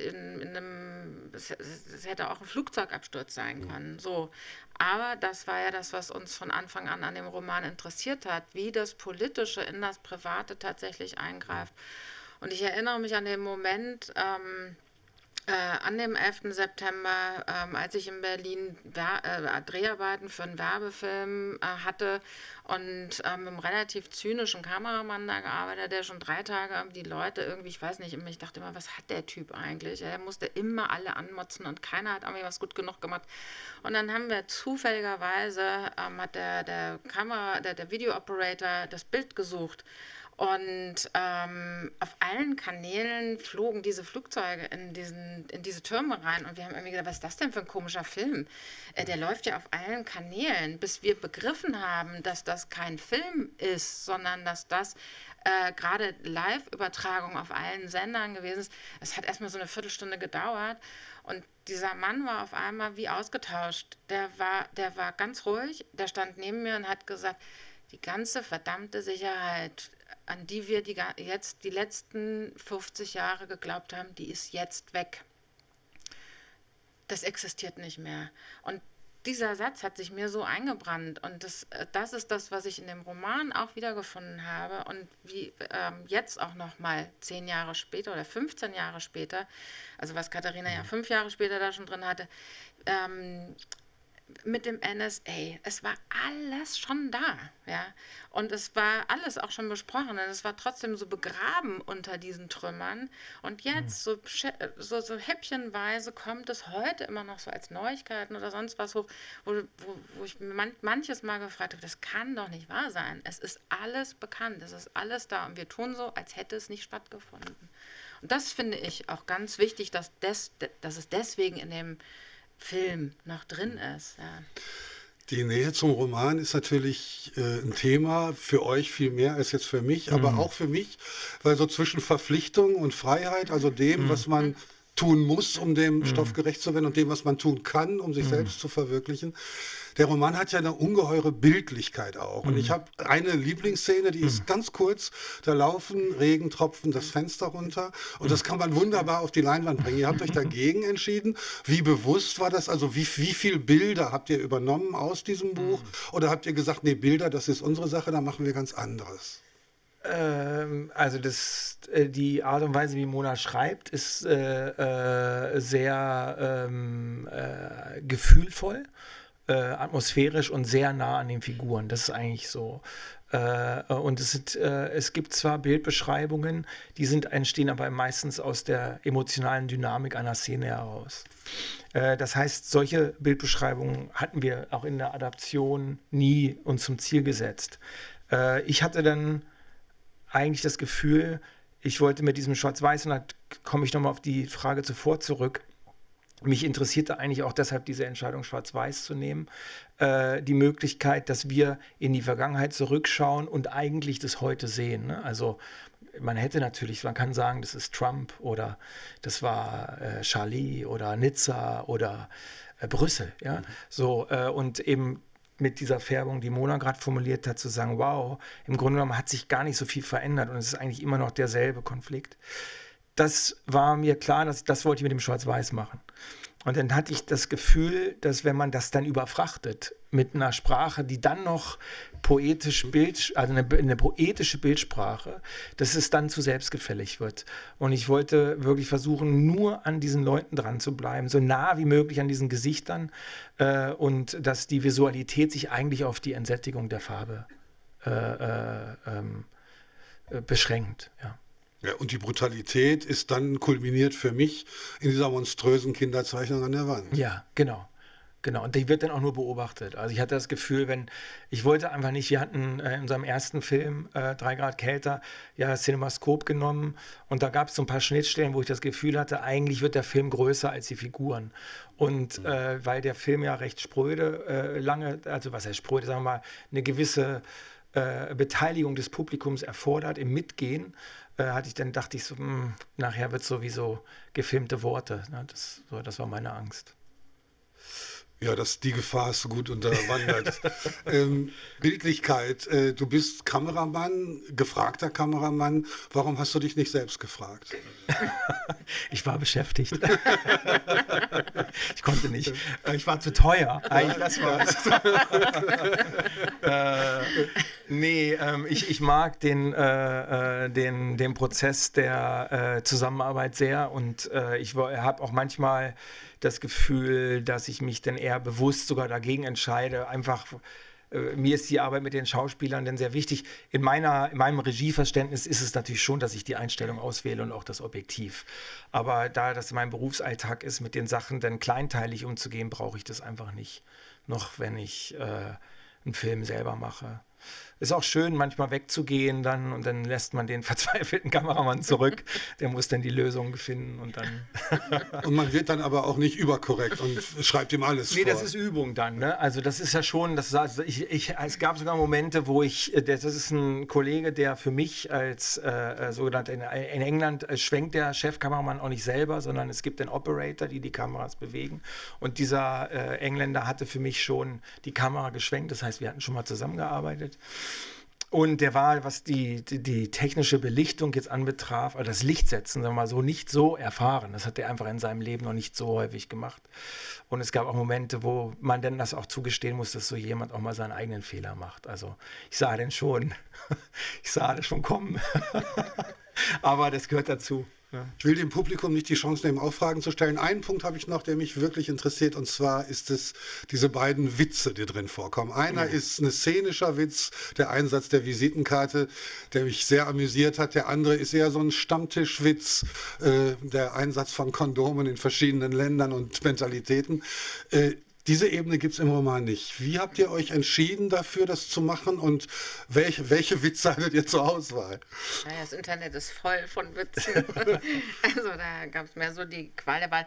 es hätte auch ein Flugzeugabsturz sein können. So. Aber das war ja das, was uns von Anfang an dem Roman interessiert hat, wie das Politische in das Private tatsächlich eingreift. Und ich erinnere mich an den Moment, An dem 11. September, als ich in Berlin Dreharbeiten für einen Werbefilm hatte und mit einem relativ zynischen Kameramann da gearbeitet, der schon 3 Tage die Leute irgendwie, ich weiß nicht, ich dachte immer, was hat der Typ eigentlich? Er musste immer alle anmotzen und keiner hat irgendwie was gut genug gemacht. Und dann haben wir zufälligerweise, hat der Video-Operator das Bild gesucht. Und auf allen Kanälen flogen diese Flugzeuge in diese Türme rein. Und wir haben irgendwie gedacht, was ist das denn für ein komischer Film? Der läuft ja auf allen Kanälen, bis wir begriffen haben, dass das kein Film ist, sondern dass das gerade Live-Übertragung auf allen Sendern gewesen ist. Es hat erstmal so eine Viertelstunde gedauert. Und dieser Mann war auf einmal wie ausgetauscht. Der war ganz ruhig, der stand neben mir und hat gesagt, die ganze verdammte Sicherheit, an die wir jetzt die letzten 50 Jahre geglaubt haben, die ist jetzt weg. Das existiert nicht mehr. Und dieser Satz hat sich mir so eingebrannt. Und das ist das, was ich in dem Roman auch wiedergefunden habe. Und wie jetzt auch noch mal 10 Jahre später oder 15 Jahre später, also was Katharina ja 5 Jahre später da schon drin hatte, mit dem NSA. Es war alles schon da, ja. Und es war alles auch schon besprochen. Und es war trotzdem so begraben unter diesen Trümmern. Und jetzt so häppchenweise kommt es heute immer noch so als Neuigkeiten oder sonst was hoch, wo ich manches Mal gefragt habe, das kann doch nicht wahr sein. Es ist alles bekannt, es ist alles da. Und wir tun so, als hätte es nicht stattgefunden. Und das finde ich auch ganz wichtig, dass es deswegen in dem Film noch drin ist. Ja. Die Nähe zum Roman ist natürlich ein Thema für euch viel mehr als jetzt für mich, aber auch für mich, weil so zwischen Verpflichtung und Freiheit, also dem, was man tun muss, um dem Stoff gerecht zu werden und dem, was man tun kann, um sich selbst zu verwirklichen. Der Roman hat ja eine ungeheure Bildlichkeit auch. Und ich habe eine Lieblingsszene, die ist ganz kurz. Da laufen Regentropfen das Fenster runter und das kann man wunderbar auf die Leinwand bringen. Ihr habt euch dagegen entschieden. Wie bewusst war das? Also wie viele Bilder habt ihr übernommen aus diesem Buch? Oder habt ihr gesagt, nee, Bilder, das ist unsere Sache, da machen wir ganz anderes? Also die Art und Weise, wie Mona schreibt, ist sehr gefühlvoll, atmosphärisch und sehr nah an den Figuren. Das ist eigentlich so. Und es gibt zwar Bildbeschreibungen, die entstehen aber meistens aus der emotionalen Dynamik einer Szene heraus. Das heißt, solche Bildbeschreibungen hatten wir auch in der Adaption nie uns zum Ziel gesetzt. Ich hatte dann eigentlich das Gefühl, ich wollte mit diesem Schwarz-Weiß, und da komme ich nochmal auf die Frage zuvor zurück, mich interessierte eigentlich auch deshalb diese Entscheidung, Schwarz-Weiß zu nehmen, die Möglichkeit, dass wir in die Vergangenheit zurückschauen und eigentlich das heute sehen. Ne? Also man kann sagen, das ist Trump oder das war Charlie oder Nizza oder Brüssel. Ja? So, und eben mit dieser Färbung, die Mona gerade formuliert hat, zu sagen, wow, im Grunde genommen hat sich gar nicht so viel verändert und es ist eigentlich immer noch derselbe Konflikt. Das war mir klar, das wollte ich mit dem Schwarz-Weiß machen. Und dann hatte ich das Gefühl, dass wenn man das dann überfrachtet mit einer Sprache, die dann noch eine poetische Bildsprache, dass es dann zu selbstgefällig wird. Und ich wollte wirklich versuchen, nur an diesen Leuten dran zu bleiben, so nah wie möglich an diesen Gesichtern und dass die Visualität sich eigentlich auf die Entsättigung der Farbe beschränkt. Ja. Ja, und die Brutalität ist dann kulminiert für mich in dieser monströsen Kinderzeichnung an der Wand. Ja, genau. Genau, und die wird dann auch nur beobachtet. Also ich hatte das Gefühl, wir hatten in unserem ersten Film 3 Grad kälter, ja, Cinemascope genommen und da gab es so ein paar Schnittstellen, wo ich das Gefühl hatte, eigentlich wird der Film größer als die Figuren. Und weil der Film ja recht spröde, also was heißt spröde, sagen wir mal, eine gewisse Beteiligung des Publikums erfordert im Mitgehen, dachte ich so, nachher wird es sowieso gefilmte Worte. Ne? Das war meine Angst. Ja, die Gefahr hast du gut unterwandert. Bildlichkeit, du bist Kameramann, gefragter Kameramann. Warum hast du dich nicht selbst gefragt? Ich war beschäftigt. Ich konnte nicht. Ich war zu teuer. Eigentlich, das war's. Ich mag den Prozess der Zusammenarbeit sehr und ich habe auch manchmal das Gefühl, dass ich mich dann eher bewusst sogar dagegen entscheide. Einfach, mir ist die Arbeit mit den Schauspielern dann sehr wichtig. In meinem Regieverständnis ist es natürlich schon, dass ich die Einstellung auswähle und auch das Objektiv. Aber da das mein Berufsalltag ist, mit den Sachen dann kleinteilig umzugehen, brauche ich das einfach nicht. Noch wenn ich einen Film selber mache. Ist auch schön, manchmal wegzugehen dann und dann lässt man den verzweifelten Kameramann zurück. Der muss dann die Lösung finden und dann. Und man wird dann aber auch nicht überkorrekt und schreibt ihm alles vor. Das ist Übung dann. Ne? Also das ist ja schon, es gab sogar Momente, wo das ist ein Kollege, der für mich als sogenannt in England schwenkt der Chefkameramann auch nicht selber, sondern es gibt den Operator, die Kameras bewegen. Und dieser Engländer hatte für mich schon die Kamera geschwenkt. Das heißt, wir hatten schon mal zusammengearbeitet. Und der war, was die technische Belichtung jetzt anbetraf, also das Lichtsetzen, sagen wir mal so, nicht so erfahren. Das hat er einfach in seinem Leben noch nicht so häufig gemacht. Und es gab auch Momente, wo man dann das auch zugestehen muss, dass so jemand auch mal seinen eigenen Fehler macht. Also ich sah das schon kommen. Aber das gehört dazu. Ja. Ich will dem Publikum nicht die Chance nehmen, auch Fragen zu stellen. Einen Punkt habe ich noch, der mich wirklich interessiert, und zwar ist es diese beiden Witze, die drin vorkommen. Einer ist ein szenischer Witz, der Einsatz der Visitenkarte, der mich sehr amüsiert hat. Der andere ist eher so ein Stammtischwitz, der Einsatz von Kondomen in verschiedenen Ländern und Mentalitäten. Diese Ebene gibt es im Roman nicht. Wie habt ihr euch entschieden dafür, das zu machen, und welche Witze hattet ihr zur Auswahl? Naja, das Internet ist voll von Witzen. Also da gab es mehr so die Qual der Wahl.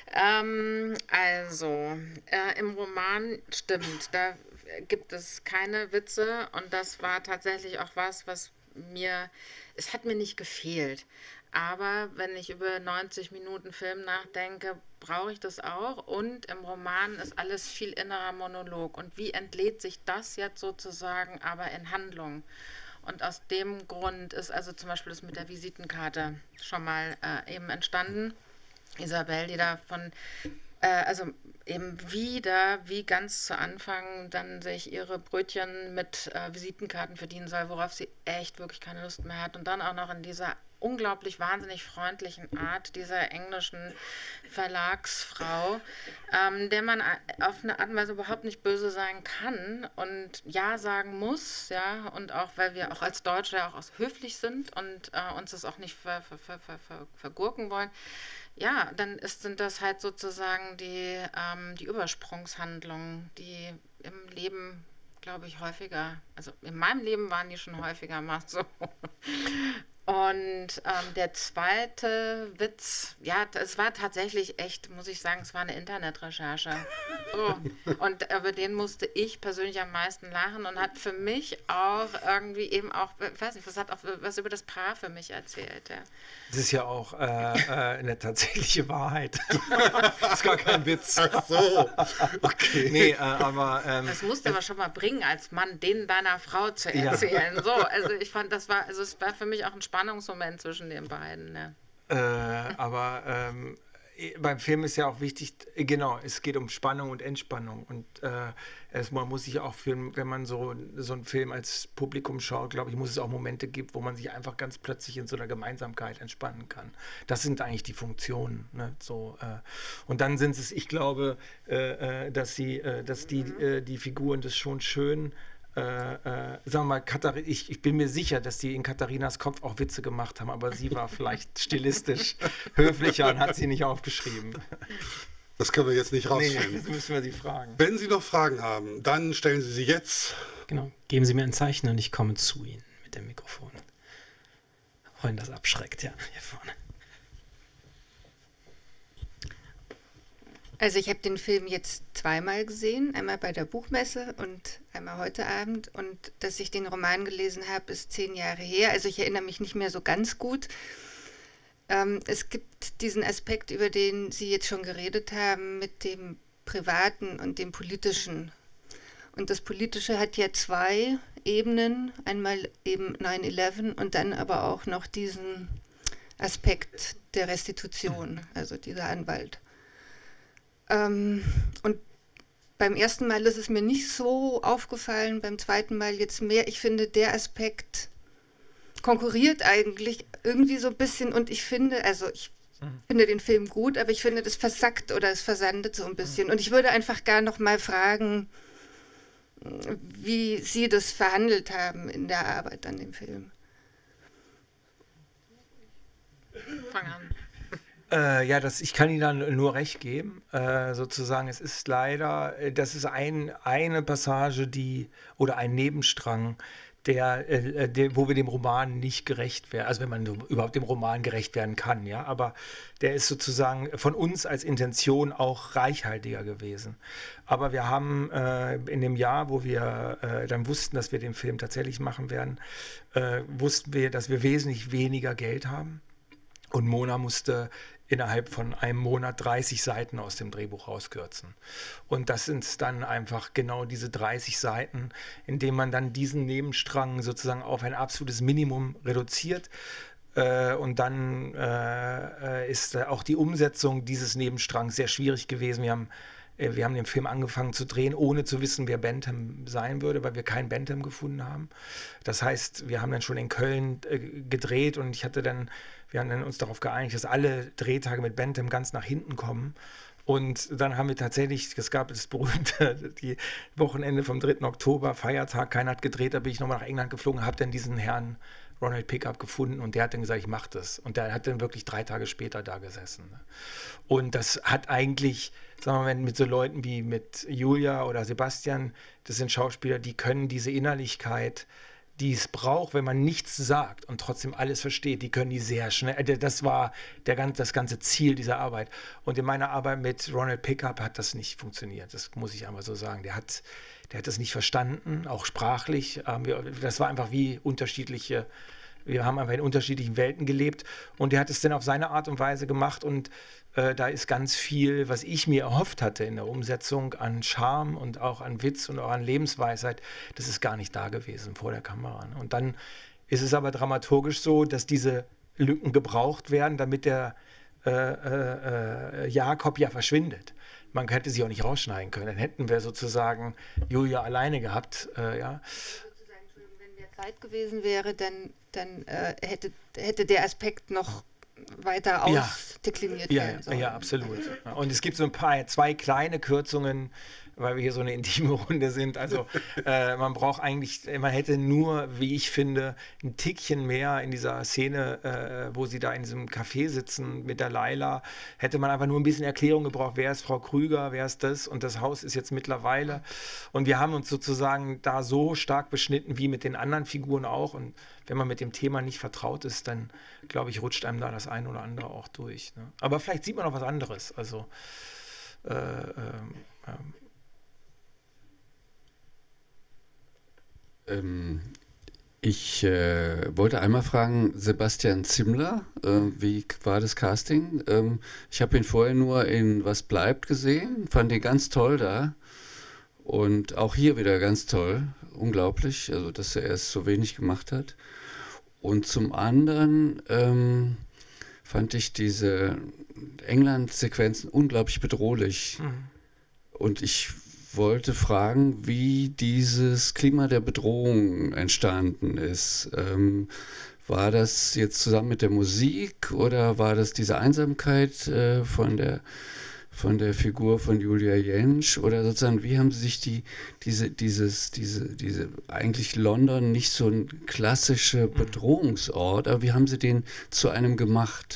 Im Roman stimmt, da gibt es keine Witze, und das war tatsächlich auch was es hat mir nicht gefehlt. Aber wenn ich über 90 Minuten Film nachdenke, brauche ich das auch. Und im Roman ist alles viel innerer Monolog. Und wie entlädt sich das jetzt sozusagen aber in Handlung? Und aus dem Grund ist also zum Beispiel das mit der Visitenkarte schon mal eben entstanden. Isabel, die davon, eben wieder, wie ganz zu Anfang, dann sich ihre Brötchen mit Visitenkarten verdienen soll, worauf sie echt wirklich keine Lust mehr hat. Und dann auch noch in dieser unglaublich wahnsinnig freundlichen Art dieser englischen Verlagsfrau, der man auf eine Art und Weise überhaupt nicht böse sein kann und ja sagen muss, ja, und auch, weil wir auch als Deutsche ja auch höflich sind und uns das auch nicht vergurken wollen. Ja, dann sind das halt sozusagen die Übersprungshandlungen, die im Leben, glaube ich, häufiger, also in meinem Leben waren die schon häufiger mal so. Und der zweite Witz, ja, es war tatsächlich echt, muss ich sagen, es war eine Internetrecherche. So. Und über den musste ich persönlich am meisten lachen und hat für mich auch irgendwie eben auch, ich weiß nicht, hat auch was über das Paar für mich erzählt. Ja. Das ist ja auch eine tatsächliche Wahrheit. Das ist gar kein Witz. Ach so, okay. Nee, aber... das musst du aber schon mal bringen, als Mann, den deiner Frau zu erzählen. Ja. So, also ich fand, es war für mich auch ein Spannungsmoment zwischen den beiden. Ne? Beim Film ist ja auch wichtig, genau, es geht um Spannung und Entspannung. Und man muss sich auch, wenn man so einen Film als Publikum schaut, glaube ich, muss es auch Momente geben, wo man sich einfach ganz plötzlich in so einer Gemeinsamkeit entspannen kann. Das sind eigentlich die Funktionen. Ne? So, und dann sind es, ich glaube, dass die Figuren das schon schön, sagen wir mal, ich bin mir sicher, dass die in Katharinas Kopf auch Witze gemacht haben, aber sie war vielleicht stilistisch höflicher und hat sie nicht aufgeschrieben. Das können wir jetzt nicht rausfinden. Nee, das müssen wir sie fragen. Wenn Sie noch Fragen haben, dann stellen Sie sie jetzt. Genau, geben Sie mir ein Zeichen und ich komme zu Ihnen mit dem Mikrofon. Auch wenn das abschreckt, ja, hier vorne. Also ich habe den Film jetzt zweimal gesehen, einmal bei der Buchmesse und einmal heute Abend. Und dass ich den Roman gelesen habe, ist 10 Jahre her. Also ich erinnere mich nicht mehr so ganz gut. Es gibt diesen Aspekt, über den Sie jetzt schon geredet haben, mit dem Privaten und dem Politischen. Und das Politische hat ja zwei Ebenen, einmal eben 9/11 und dann aber auch noch diesen Aspekt der Restitution, also dieser Anwalt. Und beim ersten Mal ist es mir nicht so aufgefallen, beim zweiten Mal jetzt mehr. Ich finde, der Aspekt konkurriert eigentlich irgendwie so ein bisschen und ich finde den Film gut, aber ich finde, das versackt oder es versandet so ein bisschen. Und ich würde einfach gar noch mal fragen, wie Sie das verhandelt haben in der Arbeit an dem Film. Fang an. Ja, ich kann Ihnen dann nur recht geben. Sozusagen, es ist leider, das ist eine Passage, oder ein Nebenstrang, wo wir dem Roman nicht gerecht werden, also wenn man überhaupt dem Roman gerecht werden kann, ja, aber der ist sozusagen von uns als Intention auch reichhaltiger gewesen. Aber wir haben in dem Jahr, wo wir dann wussten, dass wir den Film tatsächlich machen werden, wussten wir, dass wir wesentlich weniger Geld haben. Und Mona musste innerhalb von einem Monat 30 Seiten aus dem Drehbuch rauskürzen. Und das sind dann einfach genau diese 30 Seiten, indem man dann diesen Nebenstrang sozusagen auf ein absolutes Minimum reduziert. Und dann ist auch die Umsetzung dieses Nebenstrangs sehr schwierig gewesen. Wir haben den Film angefangen zu drehen, ohne zu wissen, wer Bentham sein würde, weil wir keinen Bentham gefunden haben. Das heißt, wir haben dann schon in Köln gedreht und wir haben dann uns darauf geeinigt, dass alle Drehtage mit Bentham ganz nach hinten kommen. Und dann haben wir tatsächlich, es gab das berühmte die Wochenende vom 3. Oktober, Feiertag, keiner hat gedreht, da bin ich nochmal nach England geflogen, habe dann diesen Herrn Ronald Pickup gefunden und der hat dann gesagt, ich mache das. Und der hat dann wirklich 3 Tage später da gesessen. Und das hat eigentlich, sagen wir mal, mit so Leuten wie mit Julia oder Sebastian, das sind Schauspieler, die können diese Innerlichkeit, die es braucht, wenn man nichts sagt und trotzdem alles versteht, die können die sehr schnell, das war das ganze Ziel dieser Arbeit. Und in meiner Arbeit mit Ronald Pickup hat das nicht funktioniert, das muss ich einmal so sagen. Der hat das nicht verstanden, auch sprachlich. Das war einfach wir haben einfach in unterschiedlichen Welten gelebt und der hat es dann auf seine Art und Weise gemacht und da ist ganz viel, was ich mir erhofft hatte in der Umsetzung an Charme und auch an Witz und auch an Lebensweisheit, das ist gar nicht da gewesen vor der Kamera. Ne? Und dann ist es aber dramaturgisch so, dass diese Lücken gebraucht werden, damit der Jakob ja verschwindet. Man hätte sie auch nicht rausschneiden können. Dann hätten wir sozusagen Julia alleine gehabt. Ja. Wenn mehr Zeit gewesen wäre, dann hätte der Aspekt noch weiter ausdekliniert werden sollen. Ja, absolut. Und es gibt so zwei kleine Kürzungen, weil wir hier so eine intime Runde sind. Also man hätte nur, wie ich finde, ein Tickchen mehr in dieser Szene, wo sie da in diesem Café sitzen mit der Laila, hätte man einfach nur ein bisschen Erklärung gebraucht, wer ist Frau Krüger, wer ist das und das Haus ist jetzt mittlerweile. Und wir haben uns sozusagen da so stark beschnitten wie mit den anderen Figuren auch und wenn man mit dem Thema nicht vertraut ist, dann, glaube ich, rutscht einem da das ein oder andere auch durch. Ne? Aber vielleicht sieht man noch was anderes. Also Ich wollte einmal fragen, Sebastian Zimmler, wie war das Casting? Ich habe ihn vorher nur in Was bleibt gesehen, fand ihn ganz toll da und auch hier wieder ganz toll, unglaublich, also dass er erst so wenig gemacht hat. Und zum anderen fand ich diese England-Sequenzen unglaublich bedrohlich. Und ich wollte fragen, wie dieses Klima der Bedrohung entstanden ist. War das jetzt zusammen mit der Musik oder war das diese Einsamkeit von der Figur von Julia Jentsch oder sozusagen, wie haben Sie sich diese eigentlich London nicht so ein klassischer Bedrohungsort, aber wie haben Sie den zu einem gemacht?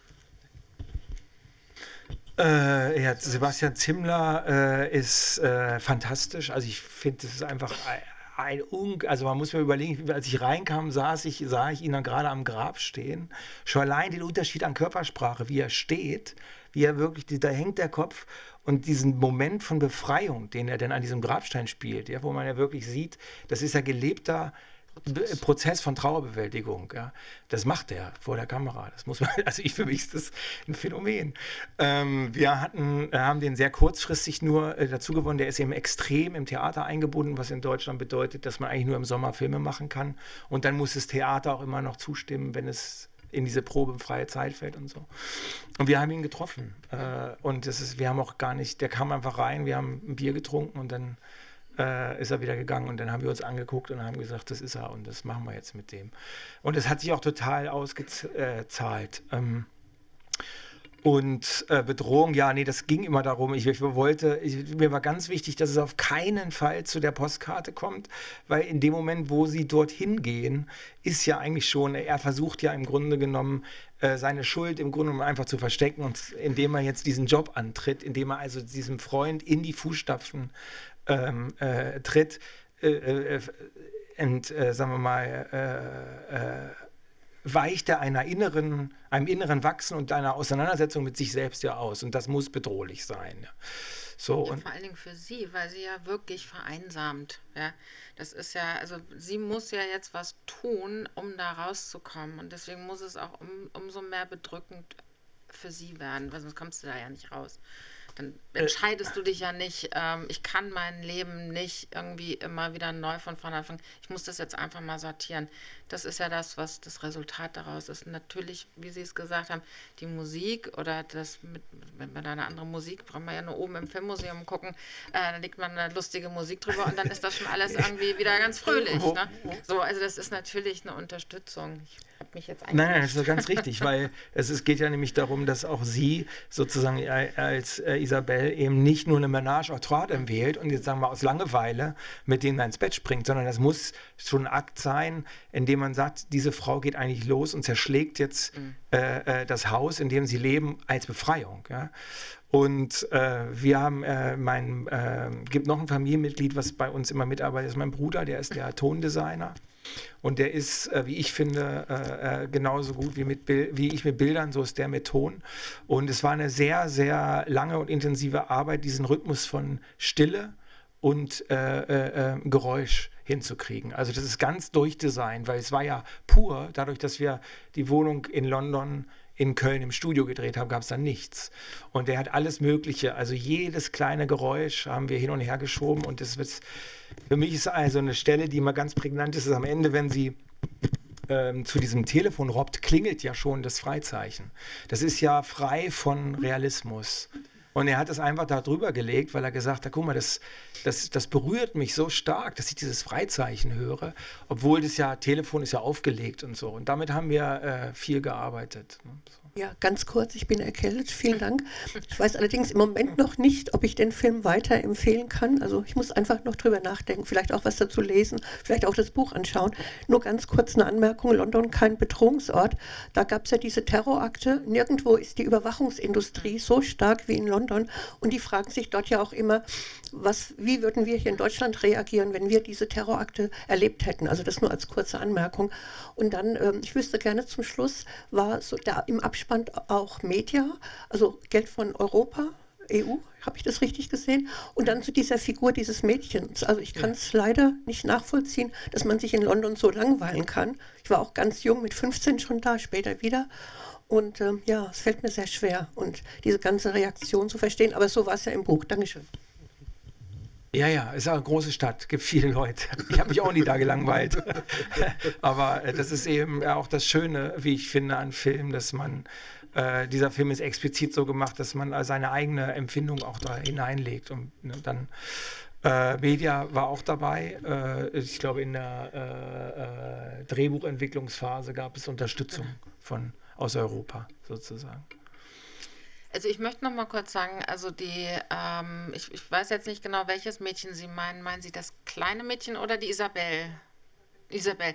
Ja, Sebastian Zimmler ist fantastisch. Also ich finde, das ist einfach also man muss mir überlegen, als ich reinkam, sah ich ihn dann gerade am Grab stehen. Schon allein den Unterschied an Körpersprache, wie er steht, wie er wirklich, da hängt der Kopf und diesen Moment von Befreiung, den er dann an diesem Grabstein spielt, ja, wo man ja wirklich sieht, das ist ja gelebter Prozess von Trauerbewältigung. Ja. Das macht er vor der Kamera. Das muss man, also für mich ist das ein Phänomen. Wir haben den sehr kurzfristig nur dazu gewonnen. Der ist eben extrem im Theater eingebunden, was in Deutschland bedeutet, dass man eigentlich nur im Sommer Filme machen kann. Und dann muss das Theater auch immer noch zustimmen, wenn es in diese probefreie Zeit fällt und so. Und wir haben ihn getroffen. Und wir haben auch gar nicht, der kam einfach rein, wir haben ein Bier getrunken und dann ist er wieder gegangen und dann haben wir uns angeguckt und haben gesagt, das ist er und das machen wir jetzt mit dem. Und es hat sich auch total ausgezahlt. Und Bedrohung, ja, nee, das ging immer darum, mir war ganz wichtig, dass es auf keinen Fall zu der Postkarte kommt, weil in dem Moment, wo sie dorthin gehen, ist ja eigentlich schon, er versucht ja im Grunde genommen, seine Schuld im Grunde genommen einfach zu verstecken und indem er jetzt diesen Job antritt, indem er also diesem Freund in die Fußstapfen tritt und sagen wir mal, weicht er einem inneren Wachsen und einer Auseinandersetzung mit sich selbst ja aus. Und das muss bedrohlich sein. Ja. So, ja, vor allen Dingen für sie, weil sie ja wirklich vereinsamt. Ja. Das ist ja, also sie muss ja jetzt was tun, um da rauszukommen. Und deswegen muss es auch umso mehr bedrückend für sie werden, weil sonst kommst du da ja nicht raus. Dann entscheidest du dich ja nicht, ich kann mein Leben nicht irgendwie immer wieder neu von vorne anfangen. Ich muss das jetzt einfach mal sortieren. Das ist ja das, was das Resultat daraus ist. Natürlich, wie Sie es gesagt haben, die Musik oder wenn wir da eine andere Musik, brauchen wir ja nur oben im Filmmuseum gucken, da legt man eine lustige Musik drüber und dann ist das schon alles irgendwie wieder ganz fröhlich. Ne? So, also das ist natürlich eine Unterstützung. Ich habe mich jetzt Nein, das ist ganz richtig, weil es geht ja nämlich darum, dass auch sie sozusagen als Isabelle eben nicht nur eine Ménage à trois wählt und jetzt sagen wir aus Langeweile mit denen ins Bett springt, sondern das muss schon ein Akt sein, in dem man sagt, diese Frau geht eigentlich los und zerschlägt jetzt das Haus, in dem sie leben, als Befreiung. Ja? Und wir haben, gibt noch ein Familienmitglied, was bei uns immer mitarbeitet, das ist mein Bruder, der ist der Tondesigner. Und der ist, wie ich finde, genauso gut wie ich mit Bildern, so ist der mit Ton. Und es war eine sehr, sehr lange und intensive Arbeit, diesen Rhythmus von Stille und Geräusch hinzukriegen. Also das ist ganz durchdesignt, weil es war ja pur, dadurch, dass wir die Wohnung in London in Köln im Studio gedreht haben, gab es da nichts. Und der hat alles Mögliche, also jedes kleine Geräusch haben wir hin und her geschoben und das wird, für mich ist also eine Stelle, die immer ganz prägnant ist am Ende, wenn sie zu diesem Telefon robbt, klingelt ja schon das Freizeichen. Das ist ja frei von Realismus. Und er hat es einfach da drüber gelegt, weil er gesagt hat, guck mal, das berührt mich so stark, dass ich dieses Freizeichen höre, obwohl das Telefon ist ja aufgelegt und so. Und damit haben wir viel gearbeitet. So. Ja, ganz kurz, ich bin erkältet, vielen Dank. Ich weiß allerdings im Moment noch nicht, ob ich den Film weiterempfehlen kann. Also ich muss einfach noch drüber nachdenken, vielleicht auch was dazu lesen, vielleicht auch das Buch anschauen. Nur ganz kurz eine Anmerkung, London kein Bedrohungsort. Da gab es ja diese Terrorakte. Nirgendwo ist die Überwachungsindustrie so stark wie in London. Und die fragen sich dort ja auch immer, wie würden wir hier in Deutschland reagieren, wenn wir diese Terrorakte erlebt hätten. Also das nur als kurze Anmerkung. Und dann, ich wüsste gerne zum Schluss, war so da im Abspann auch Media, also Geld von Europa, EU, habe ich das richtig gesehen? Und dann zu dieser Figur dieses Mädchens. Also ich kann es leider nicht nachvollziehen, dass man sich in London so langweilen kann. Ich war auch ganz jung, mit 15 schon da, später wieder. Und es fällt mir sehr schwer, und diese ganze Reaktion zu verstehen. Aber so war es ja im Buch. Dankeschön. Ja, ist auch eine große Stadt, gibt viele Leute. Ich habe mich auch nie da gelangweilt. Aber das ist eben auch das Schöne, wie ich finde, an Filmen, dass man, dieser Film ist explizit so gemacht, dass man seine eigene Empfindung auch da hineinlegt. Und dann Media war auch dabei. Ich glaube, in der Drehbuchentwicklungsphase gab es Unterstützung aus Europa sozusagen. Also ich möchte noch mal kurz sagen, also ich weiß jetzt nicht genau, welches Mädchen Sie meinen. Meinen Sie das kleine Mädchen oder die Isabelle? Isabelle.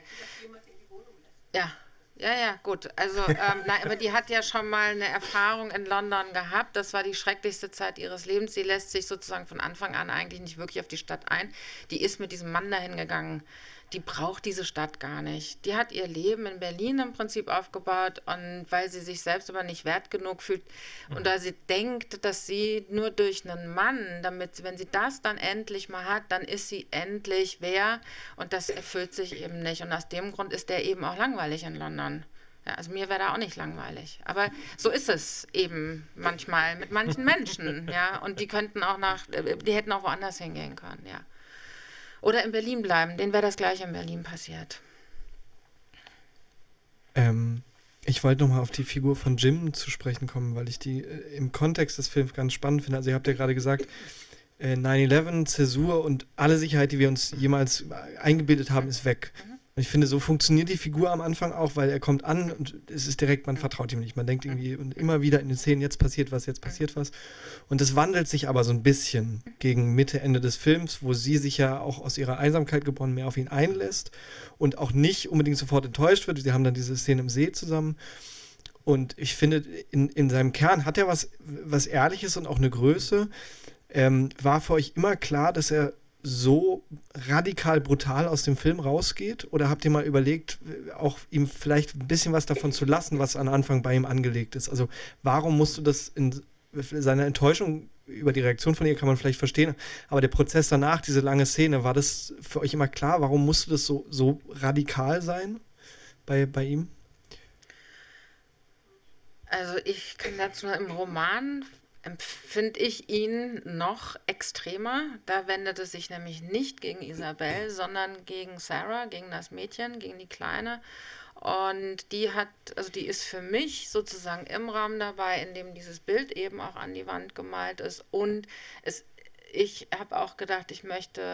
Ja, gut. Also, nein, aber die hat ja schon mal eine Erfahrung in London gehabt. Das war die schrecklichste Zeit ihres Lebens. Sie lässt sich sozusagen von Anfang an eigentlich nicht wirklich auf die Stadt ein. Die ist mit diesem Mann dahin gegangen. die braucht diese Stadt gar nicht. Die hat ihr Leben in Berlin im Prinzip aufgebaut und weil sie sich selbst aber nicht wert genug fühlt und da sie denkt, dass sie nur durch einen Mann, damit, wenn sie das dann endlich mal hat, dann ist sie endlich wer und das erfüllt sich eben nicht und aus dem Grund ist der eben auch langweilig in London. Ja, also mir wäre da auch nicht langweilig. Aber so ist es eben manchmal mit manchen Menschen, ja. Und die könnten auch die hätten auch woanders hingehen können, ja. Oder in Berlin bleiben, denen wäre das gleiche in Berlin passiert. Ich wollte nochmal auf die Figur von Jim zu sprechen kommen, weil ich die im Kontext des Films ganz spannend finde. Also ihr habt ja gerade gesagt, 9/11, Zäsur und alle Sicherheit, die wir uns jemals eingebildet haben, ist weg. Und ich finde, so funktioniert die Figur am Anfang auch, weil er kommt an und es ist direkt, man vertraut ihm nicht. Man denkt irgendwie und immer wieder in den Szenen, jetzt passiert was, jetzt passiert was. Und das wandelt sich aber so ein bisschen gegen Mitte, Ende des Films, wo sie sich ja auch aus ihrer Einsamkeit geboren mehr auf ihn einlässt und auch nicht unbedingt sofort enttäuscht wird. Sie haben dann diese Szene im See zusammen. Und ich finde, in seinem Kern hat er was Ehrliches und auch eine Größe. War für euch immer klar, dass er so radikal brutal aus dem Film rausgeht? Oder habt ihr mal überlegt, auch ihm vielleicht ein bisschen was davon zu lassen, was am Anfang bei ihm angelegt ist? Also warum musst du das in seiner Enttäuschung über die Reaktion von ihr kann man vielleicht verstehen, aber der Prozess danach, diese lange Szene, war das für euch immer klar? Warum musste das so radikal sein bei ihm? Also ich kann dazu im Roman empfinde ich ihn noch extremer. Da wendet es sich nämlich nicht gegen Isabel, sondern gegen Sarah, gegen das Mädchen, gegen die Kleine. Und die ist für mich sozusagen im Raum dabei, in dem dieses Bild eben auch an die Wand gemalt ist. Und ich habe auch gedacht, ich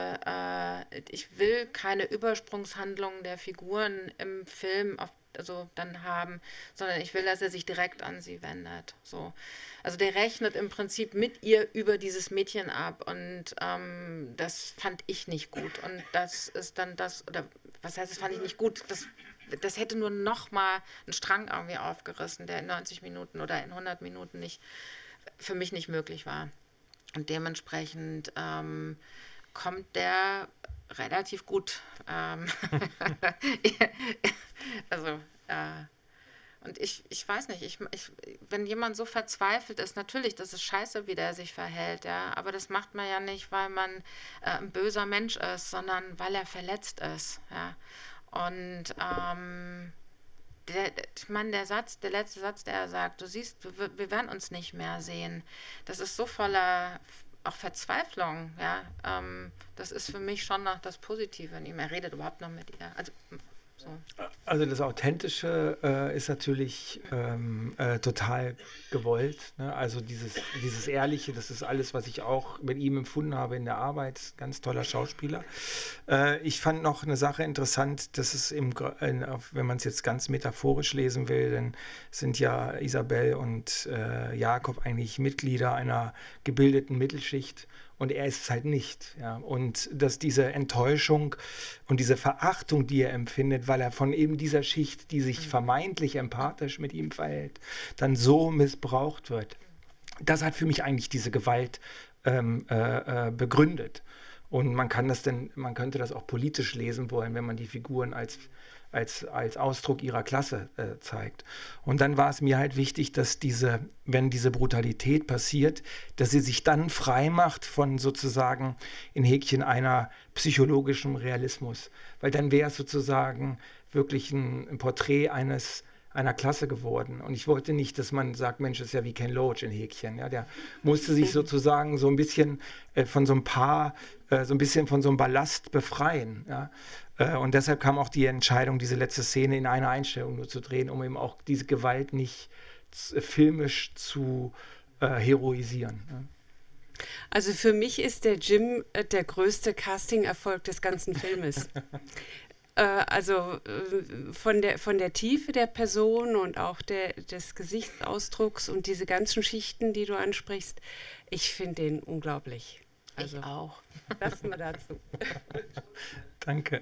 will keine Übersprungshandlungen der Figuren im Film dann haben, sondern ich will, dass er sich direkt an sie wendet. So. Also der rechnet im Prinzip mit ihr über dieses Mädchen ab und das fand ich nicht gut. Und das ist dann oder was heißt, das fand ich nicht gut, das hätte nur noch mal einen Strang irgendwie aufgerissen, der in 90 Minuten oder in 100 Minuten für mich nicht möglich war. Und dementsprechend kommt der relativ gut. Und ich weiß nicht, wenn jemand so verzweifelt ist, natürlich, das ist scheiße, wie der sich verhält, ja, aber das macht man ja nicht, weil man ein böser Mensch ist, sondern weil er verletzt ist, ja. Und der letzte Satz, der er sagt, du siehst, wir werden uns nicht mehr sehen, das ist so voller auch Verzweiflung, ja, das ist für mich schon noch das Positive in ihm. Er redet überhaupt noch mit ihr. Also das Authentische ist natürlich total gewollt. Ne? Also dieses Ehrliche, das ist alles, was ich auch mit ihm empfunden habe in der Arbeit. Ganz toller Schauspieler. Ich fand noch eine Sache interessant, dass es wenn man es jetzt ganz metaphorisch lesen will, dann sind ja Isabel und Jakob eigentlich Mitglieder einer gebildeten Mittelschicht. Und er ist es halt nicht. Ja. Und dass diese Enttäuschung und diese Verachtung, die er empfindet, weil er von eben dieser Schicht, die sich vermeintlich empathisch mit ihm verhält, dann so missbraucht wird, das hat für mich eigentlich diese Gewalt begründet. Und man könnte das auch politisch lesen wollen, wenn man die Figuren als Ausdruck ihrer Klasse zeigt. Und dann war es mir halt wichtig, dass wenn diese Brutalität passiert, dass sie sich dann frei macht von sozusagen in Häkchen einer psychologischen Realismus. Weil dann wäre es sozusagen wirklich ein Porträt einer Klasse geworden. Und ich wollte nicht, dass man sagt, Mensch, das ist ja wie Ken Loach in Häkchen. Ja, der musste sich sozusagen so ein bisschen von so einem Paar, so ein bisschen von so einem Ballast befreien. Ja. Und deshalb kam auch die Entscheidung, diese letzte Szene in einer Einstellung nur zu drehen, um eben auch diese Gewalt nicht filmisch zu heroisieren. Ja. Also für mich ist der Jim der größte Casting-Erfolg des ganzen Filmes. Von der Tiefe der Person und auch des Gesichtsausdrucks und diese ganzen Schichten, die du ansprichst, ich finde den unglaublich. Also, ich auch. Lassen wir dazu. Danke.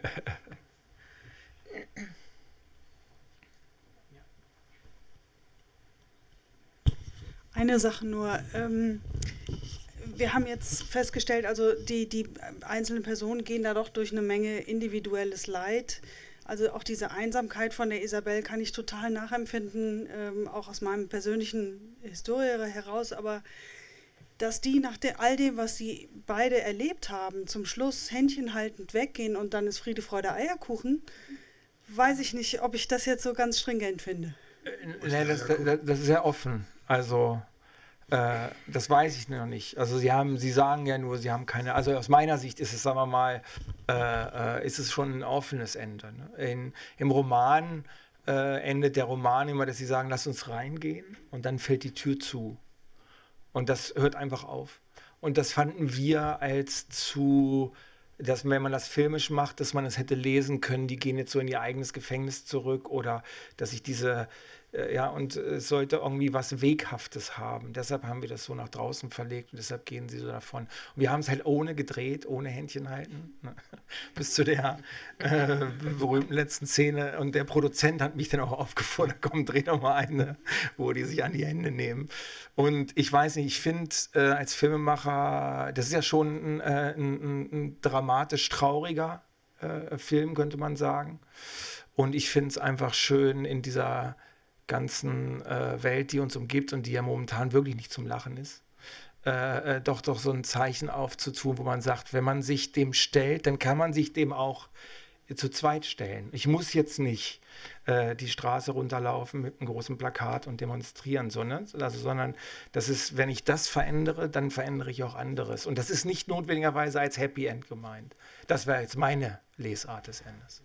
Eine Sache nur. wir haben jetzt festgestellt, also die einzelnen Personen gehen da doch durch eine Menge individuelles Leid. Also auch diese Einsamkeit von der Isabel kann ich total nachempfinden, auch aus meinem persönlichen Historie heraus, aber dass die nach all dem, was sie beide erlebt haben, zum Schluss händchenhaltend weggehen und dann ist Friede, Freude, Eierkuchen, weiß ich nicht, ob ich das jetzt so ganz stringent finde. Nee, das ist sehr offen. Also das weiß ich noch nicht. Also sie sagen ja nur, sie haben keine, also aus meiner Sicht ist es, sagen wir mal, ist es schon ein offenes Ende. Ne? Im Roman endet der Roman immer, dass sie sagen, lass uns reingehen und dann fällt die Tür zu. Und das hört einfach auf. Und das fanden wir als dass wenn man das filmisch macht, dass man es hätte lesen können, die gehen jetzt so in ihr eigenes Gefängnis zurück oder dass ich und es sollte irgendwie was Weghaftes haben. Deshalb haben wir das so nach draußen verlegt und deshalb gehen sie so davon. Und wir haben es halt ohne gedreht, ohne Händchen halten, ne? Bis zu der berühmten letzten Szene. Und der Produzent hat mich dann auch aufgefordert, komm, dreh doch mal eine, wo die sich an die Hände nehmen. Und ich weiß nicht, ich finde als Filmemacher, das ist ja schon ein dramatisch trauriger Film, könnte man sagen. Und ich finde es einfach schön in dieser ganzen Welt, die uns umgibt und die ja momentan wirklich nicht zum Lachen ist, doch so ein Zeichen aufzutun, wo man sagt, wenn man sich dem stellt, dann kann man sich dem auch zu zweit stellen. Ich muss jetzt nicht die Straße runterlaufen mit einem großen Plakat und demonstrieren, sondern das ist, wenn ich das verändere, dann verändere ich auch anderes. Und das ist nicht notwendigerweise als Happy End gemeint. Das wäre jetzt meine Lesart des Endes.